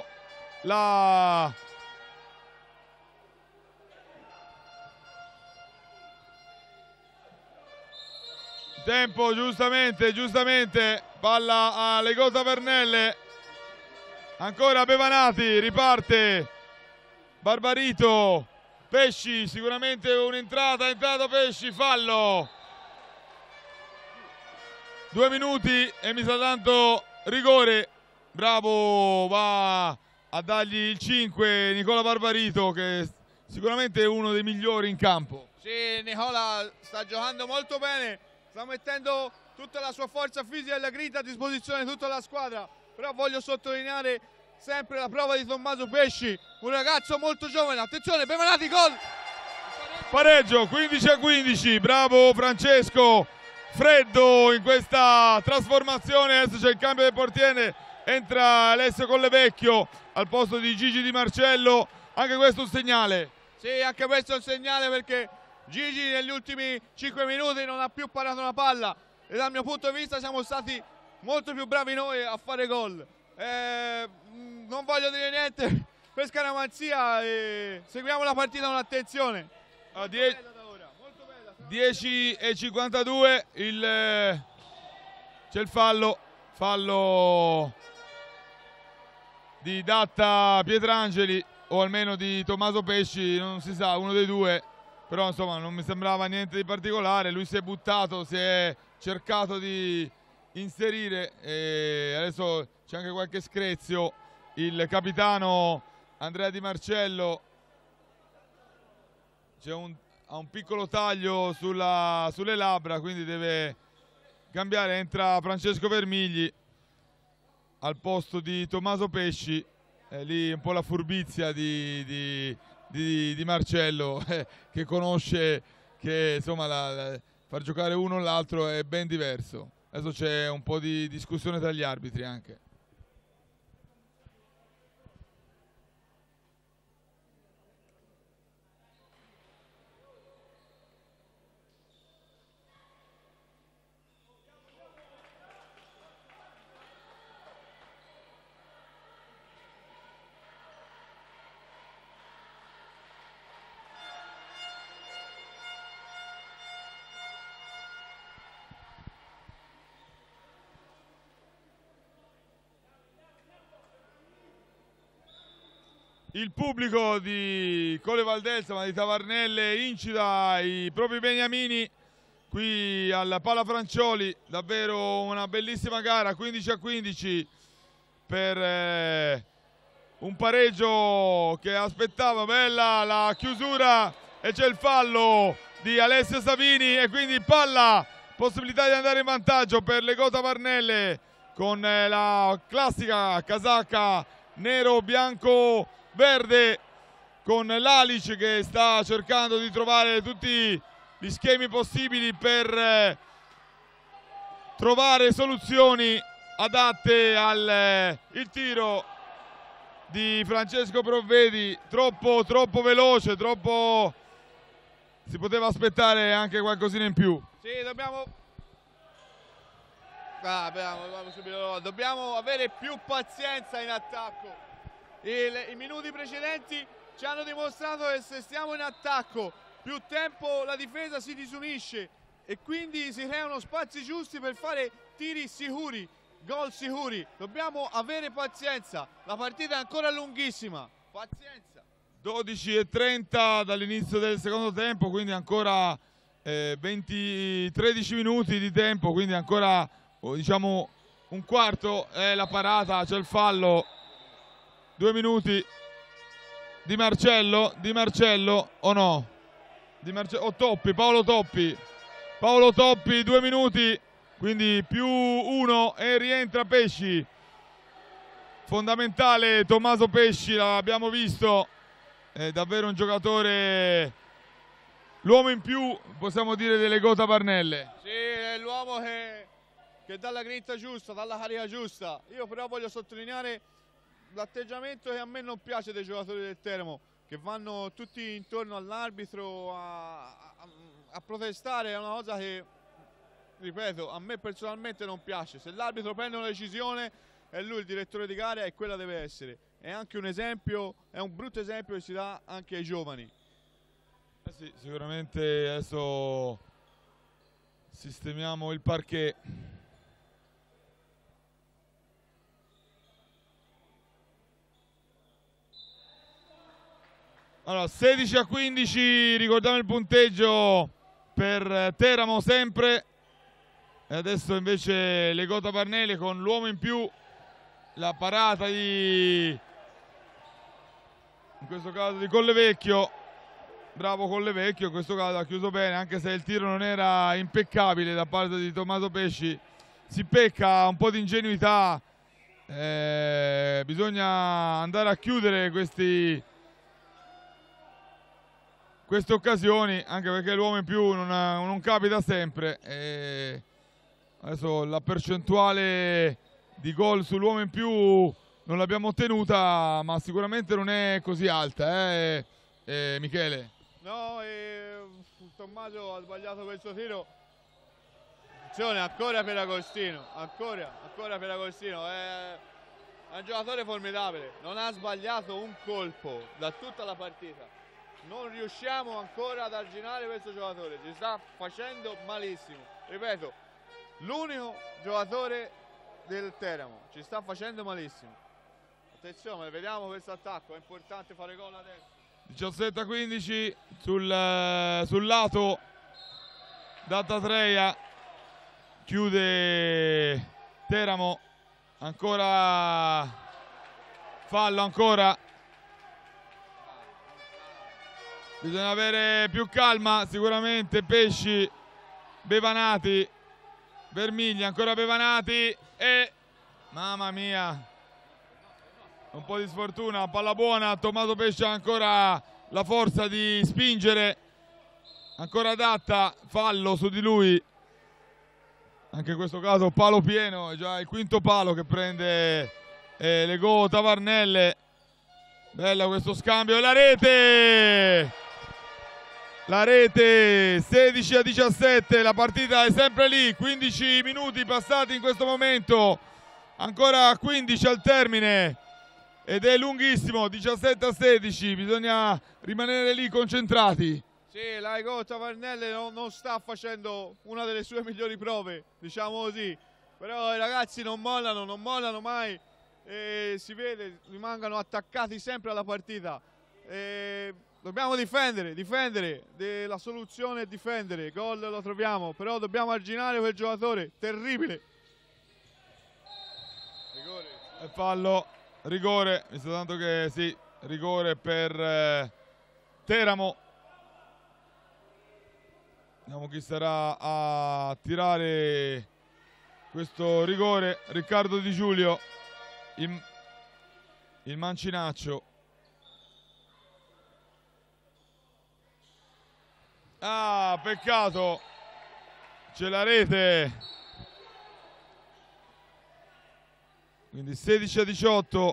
tempo, giustamente, palla all'Ego Tavernelle, ancora Bevanati, riparte Barbarito, Pesci, sicuramente un'entrata, Pesci, fallo. 2 minuti e mi sta dando rigore, bravo, va a dargli il 5 Nicola Barbarito, che sicuramente è uno dei migliori in campo. Sì, Nicola sta giocando molto bene, sta mettendo tutta la sua forza fisica e la grinta a disposizione di tutta la squadra, però voglio sottolineare sempre la prova di Tommaso Pesci, un ragazzo molto giovane. Attenzione, Bemanati, gol! Pareggio 15-15, bravo Francesco, freddo in questa trasformazione. Adesso c'è il cambio del portiere, entra Alessio Collevecchio al posto di Gigi Di Marcello. Anche questo è un segnale. Sì, anche questo è un segnale, perché Gigi negli ultimi 5 minuti non ha più parato una palla e dal mio punto di vista siamo stati molto più bravi noi a fare gol. Non voglio dire niente per scaramanzia, seguiamo la partita con attenzione. 10:52, c'è il fallo di Datta Pietrangeli, o almeno di Tommaso Pesci, non si sa, uno dei due, però insomma non mi sembrava niente di particolare. Lui si è buttato, si è cercato di inserire e adesso c'è anche qualche screzio. Il capitano Andrea Di Marcello ha un piccolo taglio sulle labbra, quindi deve cambiare. Entra Francesco Vermigli al posto di Tommaso Pesci. Lì un po' la furbizia di Marcello che conosce che insomma far giocare uno o l'altro è ben diverso. Adesso c'è un po' di discussione tra gli arbitri anche. Il pubblico di Colle Valdelsa, ma di Tavernelle, incita i propri beniamini qui alla Pala Francioli. Davvero una bellissima gara, 15-15 per un pareggio che aspettava. Bella la chiusura e c'è il fallo di Alessio Savini e quindi palla, possibilità di andare in vantaggio per l'Ego Tavernelle con la classica casacca nero, bianco, verde, con l'Alice che sta cercando di trovare tutti gli schemi possibili per trovare soluzioni adatte al il tiro di Francesco Provvedi. Troppo veloce, si poteva aspettare anche qualcosina in più. Sì, dobbiamo avere più pazienza in attacco. I minuti precedenti ci hanno dimostrato che se stiamo in attacco più tempo la difesa si disunisce e quindi si creano spazi giusti per fare tiri sicuri, gol sicuri. Dobbiamo avere pazienza, la partita è ancora lunghissima, pazienza. 12:30 dall'inizio del secondo tempo, quindi ancora 13 minuti di tempo, quindi ancora diciamo un quarto. La parata, c'è il fallo. 2 minuti. Di Marcello o no? Paolo Toppi, 2 minuti, quindi più 1 e rientra Pesci. Fondamentale Tommaso Pesci, l'abbiamo visto, è davvero un giocatore, l'uomo in più, possiamo dire, delle Go Tavernelle. Sì, è l'uomo che dà la grinta giusta, dà la carica giusta. Io però voglio sottolineare l'atteggiamento che a me non piace dei giocatori del Teramo, che vanno tutti intorno all'arbitro a protestare. È una cosa che, ripeto, a me personalmente non piace. Se l'arbitro prende una decisione è lui il direttore di gara e quella deve essere. È anche un esempio, è un brutto esempio che si dà anche ai giovani. Sì, sicuramente adesso sistemiamo il parquet. Allora, 16-15, ricordiamo il punteggio per Teramo sempre. E adesso invece l'Ego Tavernelle con l'uomo in più, la parata in questo caso di Collevecchio. bravo Collevecchio, in questo caso ha chiuso bene, anche se il tiro non era impeccabile da parte di Tommaso Pesci. Si pecca un po' di ingenuità, bisogna andare a chiudere queste occasioni, anche perché l'uomo in più non capita sempre. Adesso la percentuale di gol sull'uomo in più non l'abbiamo ottenuta, ma sicuramente non è così alta, Michele? No, Tommaso ha sbagliato questo tiro. Attenzione, ancora per Agostino, ancora per Agostino. È un giocatore formidabile, non ha sbagliato un colpo da tutta la partita. Non riusciamo ancora ad arginare questo giocatore, ci sta facendo malissimo. Ripeto, l'unico giocatore del Teramo, ci sta facendo malissimo. Attenzione, vediamo questo attacco, è importante fare gol adesso. 17-15 sul lato Dattatreia, chiude Teramo, ancora fallo, ancora bisogna avere più calma sicuramente. Pesci, Bevanati, Vermiglia, ancora Bevanati e mamma mia, un po' di sfortuna, palla buona. Tommaso Pesci ha ancora la forza di spingere, ancora Datta, fallo su di lui, anche in questo caso palo pieno, è già il quinto palo che prende Legò Tavarnelle. Bella questo scambio e la rete 16-17, la partita è sempre lì, 15 minuti passati in questo momento, ancora 15 al termine ed è lunghissimo. 17-16, bisogna rimanere lì concentrati. Sì, Legò Tavarnelle non sta facendo una delle sue migliori prove, diciamo così, però i ragazzi non mollano mai e si vede, rimangono attaccati sempre alla partita. Dobbiamo difendere, la soluzione è difendere, gol lo troviamo, però dobbiamo arginare quel giocatore, terribile. Rigore. E fallo, rigore, mi sta tanto che sì, rigore per Teramo. Vediamo chi sarà a tirare questo rigore. Riccardo Di Giulio, il mancinaccio. Ah, peccato, c'è la rete. Quindi 16-18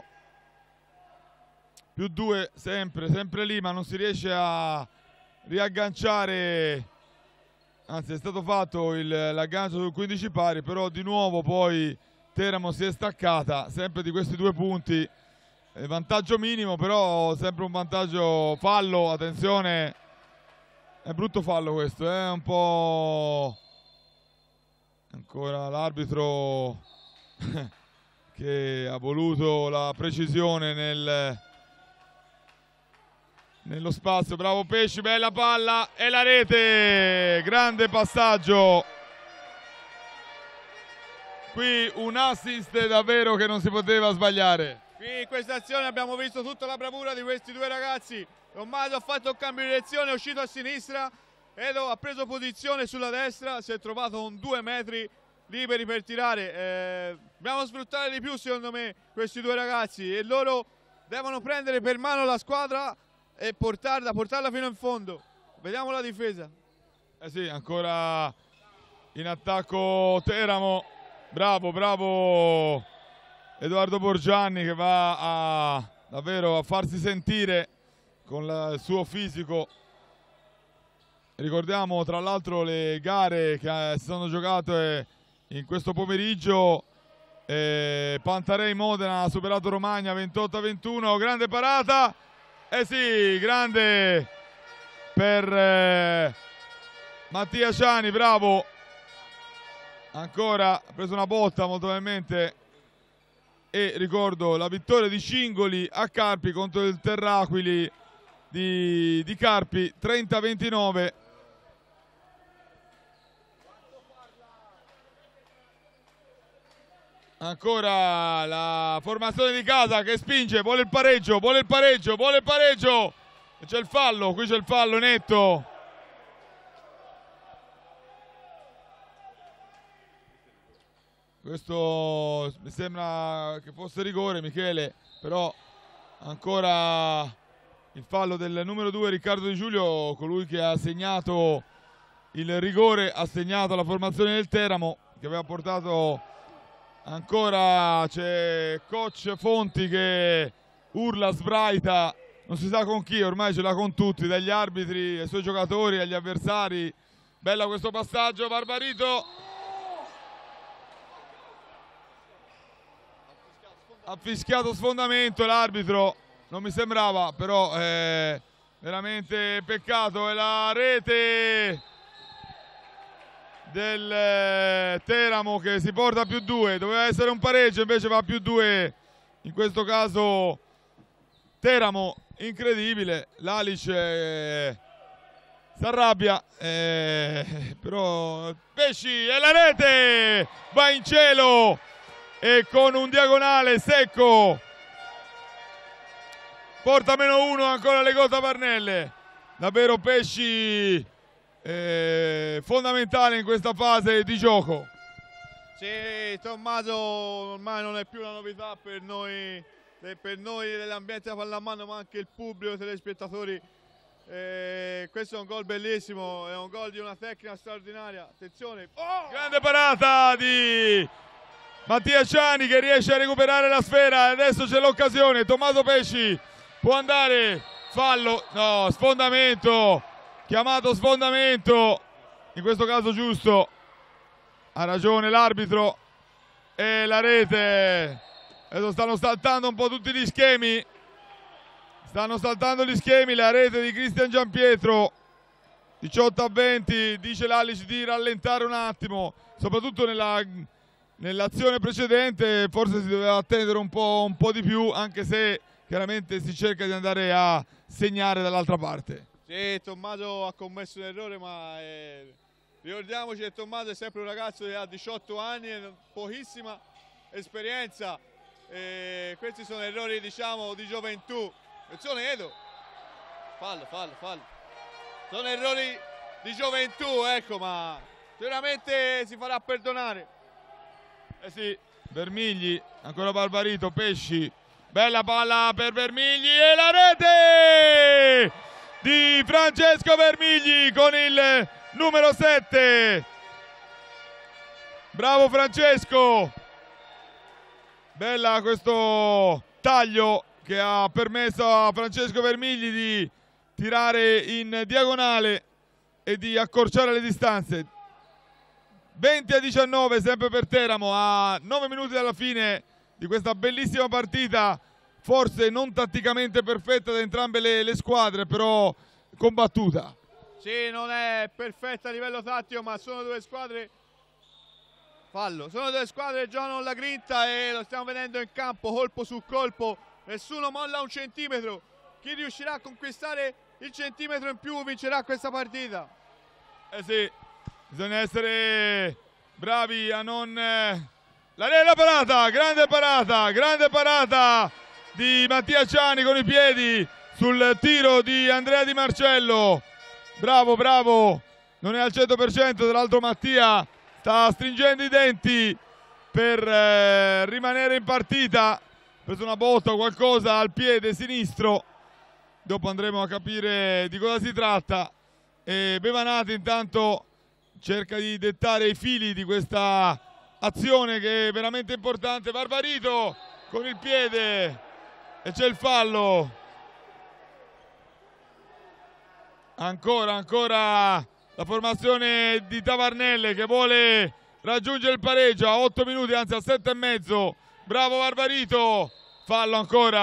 più 2, sempre lì, ma non si riesce a riagganciare. Anzi, è stato fatto l'aggancio sul 15 pari, però di nuovo poi Teramo si è staccata, sempre di questi 2 punti. Vantaggio minimo, però sempre un vantaggio. Fallo, attenzione, è brutto fallo questo, un po'. Ancora l'arbitro che ha voluto la precisione nello spazio. Bravo Pesci, bella palla e la rete, grande passaggio. Qui un assist davvero che non si poteva sbagliare. Qui in questa azione abbiamo visto tutta la bravura di questi 2 ragazzi. Tommaso ha fatto un cambio di direzione, è uscito a sinistra, Edo ha preso posizione sulla destra, si è trovato con 2 metri liberi per tirare. Dobbiamo sfruttare di più secondo me questi 2 ragazzi e loro devono prendere per mano la squadra e portarla fino in fondo. Vediamo la difesa. Sì, ancora in attacco Teramo, bravo Edoardo Borgianni che va davvero a farsi sentire con il suo fisico. Ricordiamo tra l'altro le gare che si sono giocate in questo pomeriggio. Pantarei Modena ha superato Romagna 28-21, grande parata, sì, grande per Mattia Ciani, bravo, ancora ha preso una botta molto probabilmente. E ricordo la vittoria di Cingoli a Carpi contro il Terraquili di Carpi 30-29. Ancora la formazione di casa che spinge, vuole il pareggio C'è il fallo, qui c'è il fallo netto. Questo mi sembra che fosse rigore, Michele, però ancora il fallo del numero 2 Riccardo Di Giulio, colui che ha segnato il rigore, ha segnato la formazione del Teramo, che aveva portato. Ancora c'è coach Fonti che urla, sbraita, non si sa con chi, ormai ce l'ha con tutti, dagli arbitri ai suoi giocatori, agli avversari. Bella questo passaggio, Barbarito ha fischiato sfondamento l'arbitro, non mi sembrava, però veramente peccato. È la rete del Teramo che si porta a +2, doveva essere un pareggio, invece va a +2, in questo caso Teramo. Incredibile, l'Alic si arrabbia, però Pesci e la rete va in cielo e con un diagonale secco porta -1 ancora le Tavarnelle. Davvero Pesci fondamentale in questa fase di gioco. Sì, Tommaso ormai non è più una novità per noi dell'ambiente da pallamano, ma anche il pubblico, i telespettatori. Questo è un gol bellissimo, è un gol di una tecnica straordinaria. Attenzione, grande parata di Mattia Ciani che riesce a recuperare la sfera e adesso c'è l'occasione. Tommaso Pesci può andare, fallo, no, sfondamento, chiamato sfondamento, in questo caso giusto, ha ragione l'arbitro. E la rete, adesso stanno saltando un po' tutti gli schemi, la rete di Cristian Giampietro. 18-20, dice l'Alic di rallentare un attimo, soprattutto nell'azione precedente forse si doveva attendere un po' di più, anche se chiaramente si cerca di andare a segnare dall'altra parte. Sì, Tommaso ha commesso un errore, ma ricordiamoci che Tommaso è sempre un ragazzo che ha 18 anni e pochissima esperienza. Questi sono errori, diciamo, di gioventù. Attenzione Edo, fallo. Sono errori di gioventù, ecco, ma sicuramente si farà perdonare. Sì, Vermigli, ancora Barbarito, Pesci, bella palla per Vermigli e la rete di Francesco Vermigli con il numero 7. Bravo Francesco, bella questo taglio che ha permesso a Francesco Vermigli di tirare in diagonale e di accorciare le distanze. 20-19 sempre per Teramo, a 9 minuti dalla fine di questa bellissima partita, forse non tatticamente perfetta da entrambe le squadre, però combattuta. Sì, non è perfetta a livello tattico, ma sono due squadre, sono due squadre che giocano la grinta e lo stiamo vedendo in campo, colpo su colpo, nessuno molla un centimetro. Chi riuscirà a conquistare il centimetro in più vincerà questa partita. Sì, bisogna essere bravi a non... La parata, grande parata di Mattia Ciani con i piedi sul tiro di Andrea Di Marcello. Bravo, non è al 100%, tra l'altro Mattia sta stringendo i denti per rimanere in partita. Ha preso una botta o qualcosa al piede sinistro, dopo andremo a capire di cosa si tratta. E Bevanati intanto cerca di dettare i fili di questa azione che è veramente importante. Barbarito con il piede e c'è il fallo. Ancora la formazione di Tavarnelle che vuole raggiungere il pareggio a 8 minuti, anzi a 7,5. Bravo Barbarito, fallo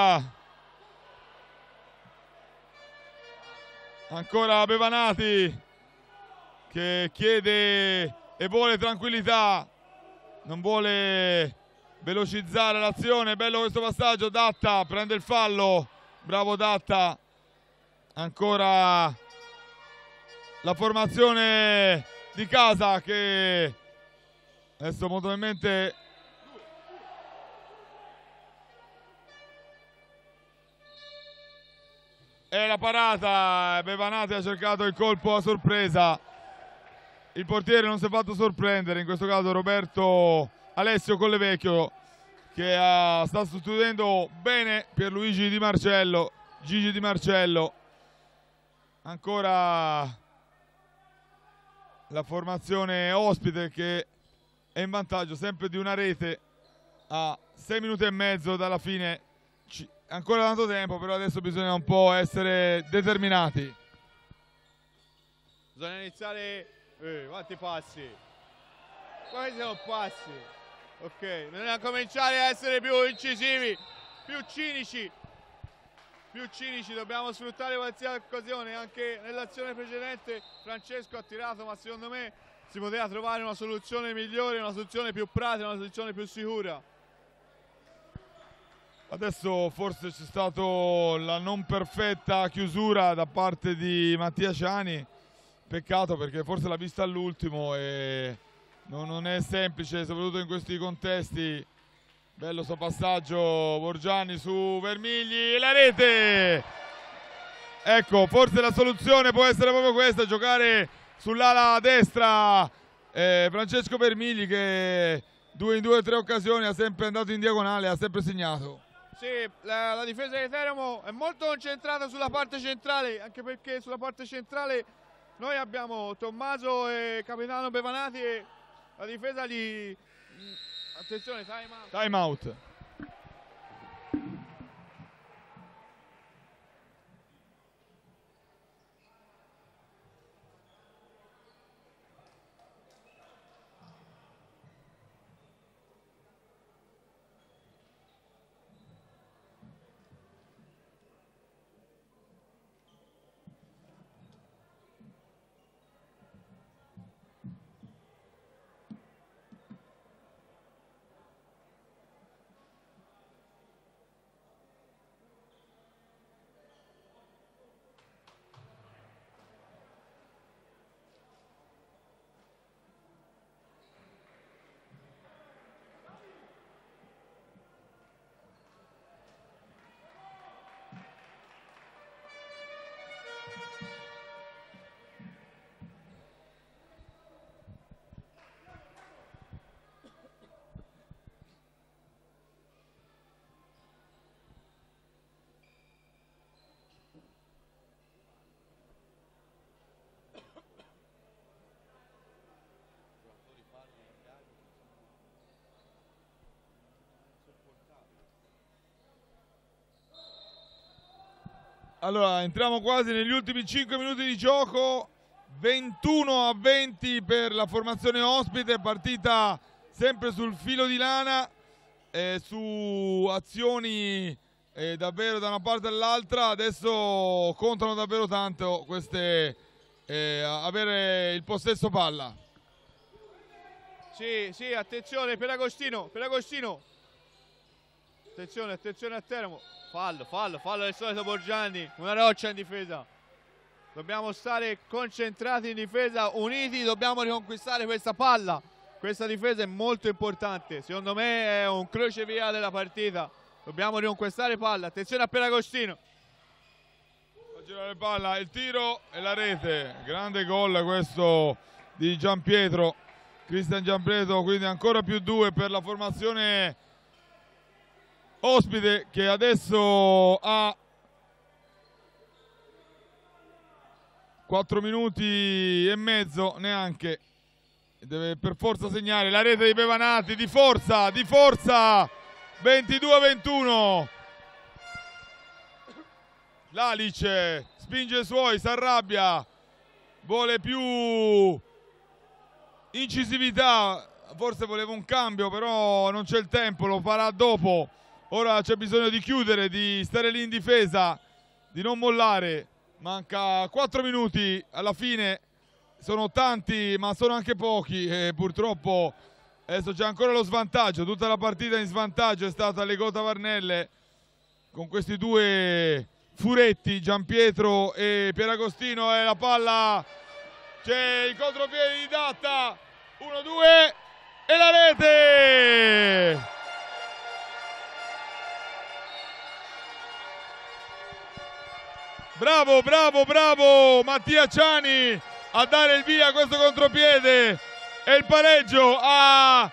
ancora Bevanati che chiede e vuole tranquillità, non vuole velocizzare l'azione. Bello questo passaggio, Datta prende il fallo, bravo Datta. Ancora la formazione di casa che adesso molto probabilmente E la parata, Bevanati ha cercato il colpo a sorpresa, il portiere non si è fatto sorprendere, in questo caso Roberto Alessio Collevecchio, che sta sostituendo bene Pierluigi Di Marcello, Gigi Di Marcello. Ancora la formazione ospite che è in vantaggio sempre di una rete a 6 minuti e mezzo dalla fine. Ancora tanto tempo, però adesso bisogna un po' essere determinati. Bisogna iniziare. Quanti passi? Questi sono passi. Ok, bisogna cominciare a essere più incisivi, più cinici. Più cinici, dobbiamo sfruttare qualsiasi occasione. Anche nell'azione precedente Francesco ha tirato, ma secondo me si poteva trovare una soluzione migliore, una soluzione più pratica, una soluzione più sicura. Adesso forse c'è stata la non perfetta chiusura da parte di Mattia Ciani, peccato perché forse l'ha vista all'ultimo e non è semplice, soprattutto in questi contesti. Bello sto passaggio, Borgianni su Vermigli, la rete! Ecco, forse la soluzione può essere proprio questa, giocare sull'ala destra Francesco Vermigli, che in due o tre occasioni ha sempre andato in diagonale, ha sempre segnato. Sì, la difesa di Teramo è molto concentrata sulla parte centrale, anche perché sulla parte centrale noi abbiamo Tommaso e capitano Bevanati e la difesa di... Attenzione, time out. Allora, entriamo quasi negli ultimi 5 minuti di gioco, 21-20 per la formazione ospite, partita sempre sul filo di lana, su azioni davvero da una parte all'altra. Adesso contano davvero tanto queste, avere il possesso palla. Sì, attenzione per Agostino. Attenzione a Teramo. Fallo del solito Borgianni, una roccia in difesa. Dobbiamo stare concentrati in difesa, uniti, dobbiamo riconquistare questa palla. Questa difesa è molto importante, secondo me è un crocevia della partita. Dobbiamo riconquistare palla, attenzione a Peragostino. Fa girare palla, il tiro e la rete. Grande gol questo di Giampietro, Cristian Giampietro, quindi ancora più 2 per la formazione ospite, che adesso ha 4 minuti e mezzo neanche, deve per forza segnare. La rete di Bevanati, di forza 22-21. Lalic spinge i suoi, si arrabbia, vuole più incisività, forse voleva un cambio, però non c'è il tempo, lo farà dopo. Ora c'è bisogno di chiudere, di stare lì in difesa, di non mollare. Manca 4 minuti alla fine, sono tanti ma sono anche pochi e purtroppo adesso c'è ancora lo svantaggio. Tutta la partita in svantaggio è stata Legò Tavarnelle, con questi 2 furetti, Giampietro e Pieragostino, e la palla, c'è il contropiede di Datta, 1-2 e la rete! Bravo, bravo, bravo Mattia Ciani a dare il via a questo contropiede e il pareggio a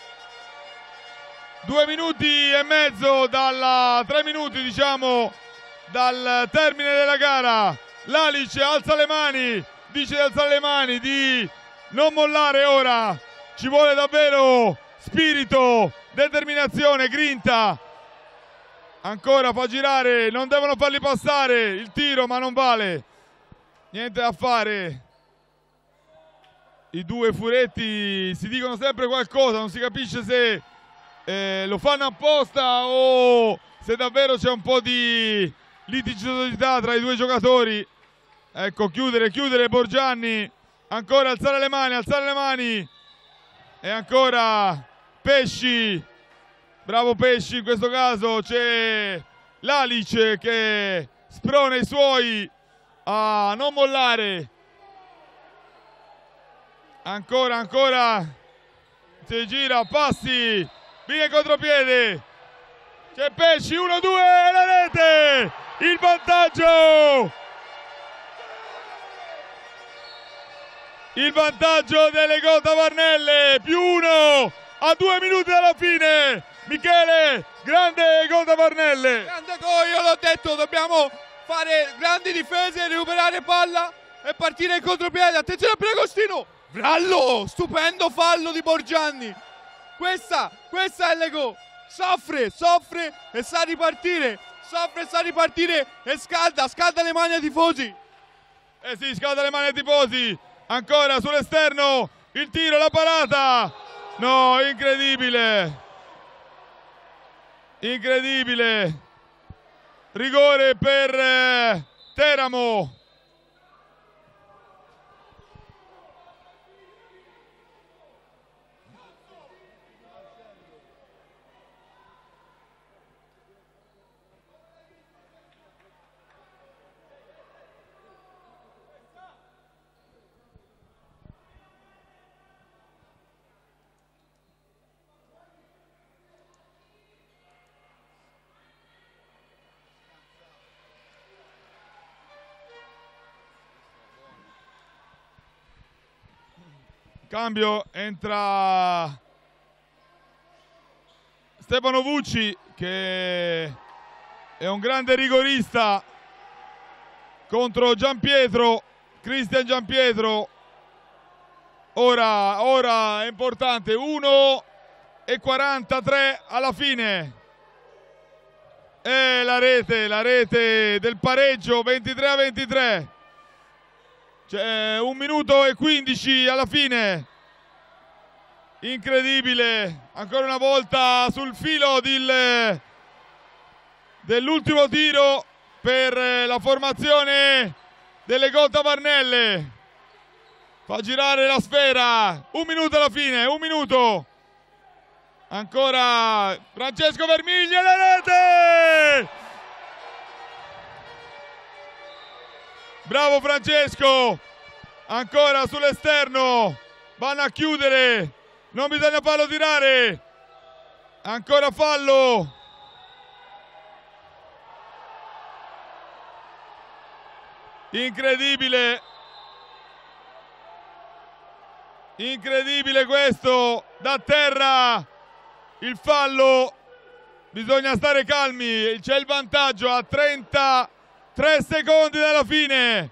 2 minuti e mezzo 3 minuti diciamo dal termine della gara. Lalic alza le mani, dice di alzare le mani, di non mollare ora, ci vuole davvero spirito, determinazione, grinta. Ancora fa girare, non devono farli passare il tiro, ma non vale, niente da fare. I due furetti si dicono sempre qualcosa, non si capisce se lo fanno apposta o se davvero c'è un po' di litigiosità tra i due giocatori. Ecco, chiudere Borgianni, ancora alzare le mani e ancora Pesci. Bravo Pesci, in questo caso c'è Lalic che sprona i suoi a non mollare. Ancora si gira, passi, via in contropiede, c'è Pesci, 1-2, la rete, il vantaggio delle Ego Tavernelle, +1 a 2 minuti dalla fine. Michele, grande Ego Tavernelle. Grande gol, io l'ho detto, dobbiamo fare grandi difese, recuperare palla e partire in contropiede. Attenzione a Preagostino, fallo, stupendo fallo di Borgianni. Questa è l'Ego, soffre e sa ripartire, e scalda le mani ai tifosi. Sì, scalda le mani ai tifosi. Ancora sull'esterno, il tiro, la parata. No, incredibile. Rigore per Teramo. Cambio, entra Stefano Vucci che è un grande rigorista contro Giampietro, Cristian Giampietro. Ora è importante, 1:43 alla fine. E la rete del pareggio, 23-23. C'è 1 minuto e 15 alla fine. Incredibile, ancora una volta sul filo dell'ultimo tiro per la formazione delle Ego Tavernelle. Fa girare la sfera, 1 minuto alla fine, 1 minuto. Ancora Francesco Vermiglia, la rete! Bravo Francesco, ancora sull'esterno, vanno a chiudere, non bisogna farlo tirare, ancora fallo. Incredibile questo, da terra il fallo, bisogna stare calmi, c'è il vantaggio a 33 secondi dalla fine.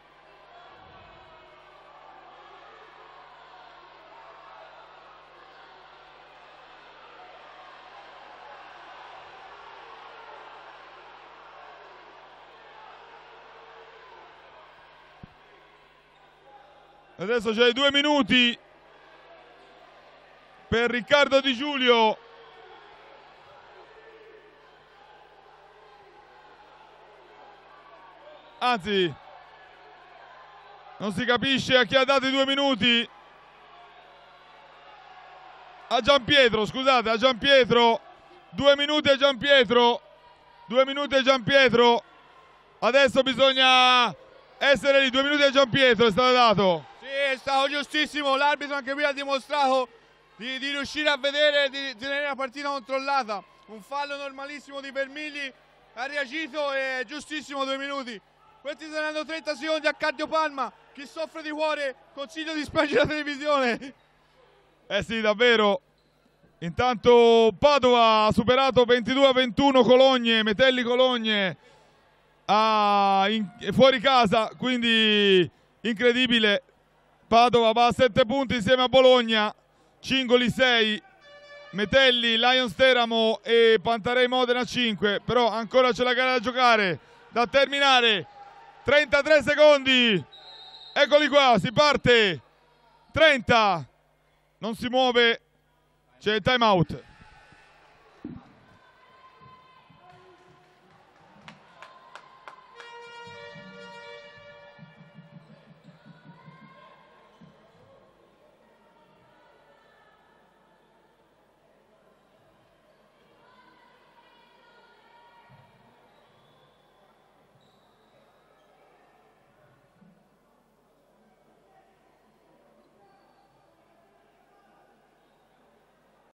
Adesso c'è 2 minuti per Riccardo Di Giulio. Anzi, non si capisce a chi ha dato i 2 minuti. A Giampietro, scusate, a Giampietro. 2 minuti a Giampietro. 2 minuti a Giampietro. Adesso bisogna essere lì. 2 minuti a Giampietro è stato dato. Sì, è stato giustissimo. L'arbitro anche qui ha dimostrato di riuscire a vedere, di tenere la partita controllata. Un fallo normalissimo di Vermigli, ha reagito e è giustissimo 2 minuti. Questi saranno 30 secondi a cardiopalma. Chi soffre di cuore consiglio di spengere la televisione. Eh sì, davvero. Intanto Padova ha superato 22-21 Cologne, Metelli Cologne fuori casa, quindi incredibile. Padova va a 7 punti insieme a Bologna, Cingoli 6, Metelli, Lions Teramo e Pantarei Modena 5, però ancora c'è la gara da giocare, da terminare. 33 secondi, eccoli qua, si parte. 30, non si muove, c'è il time out.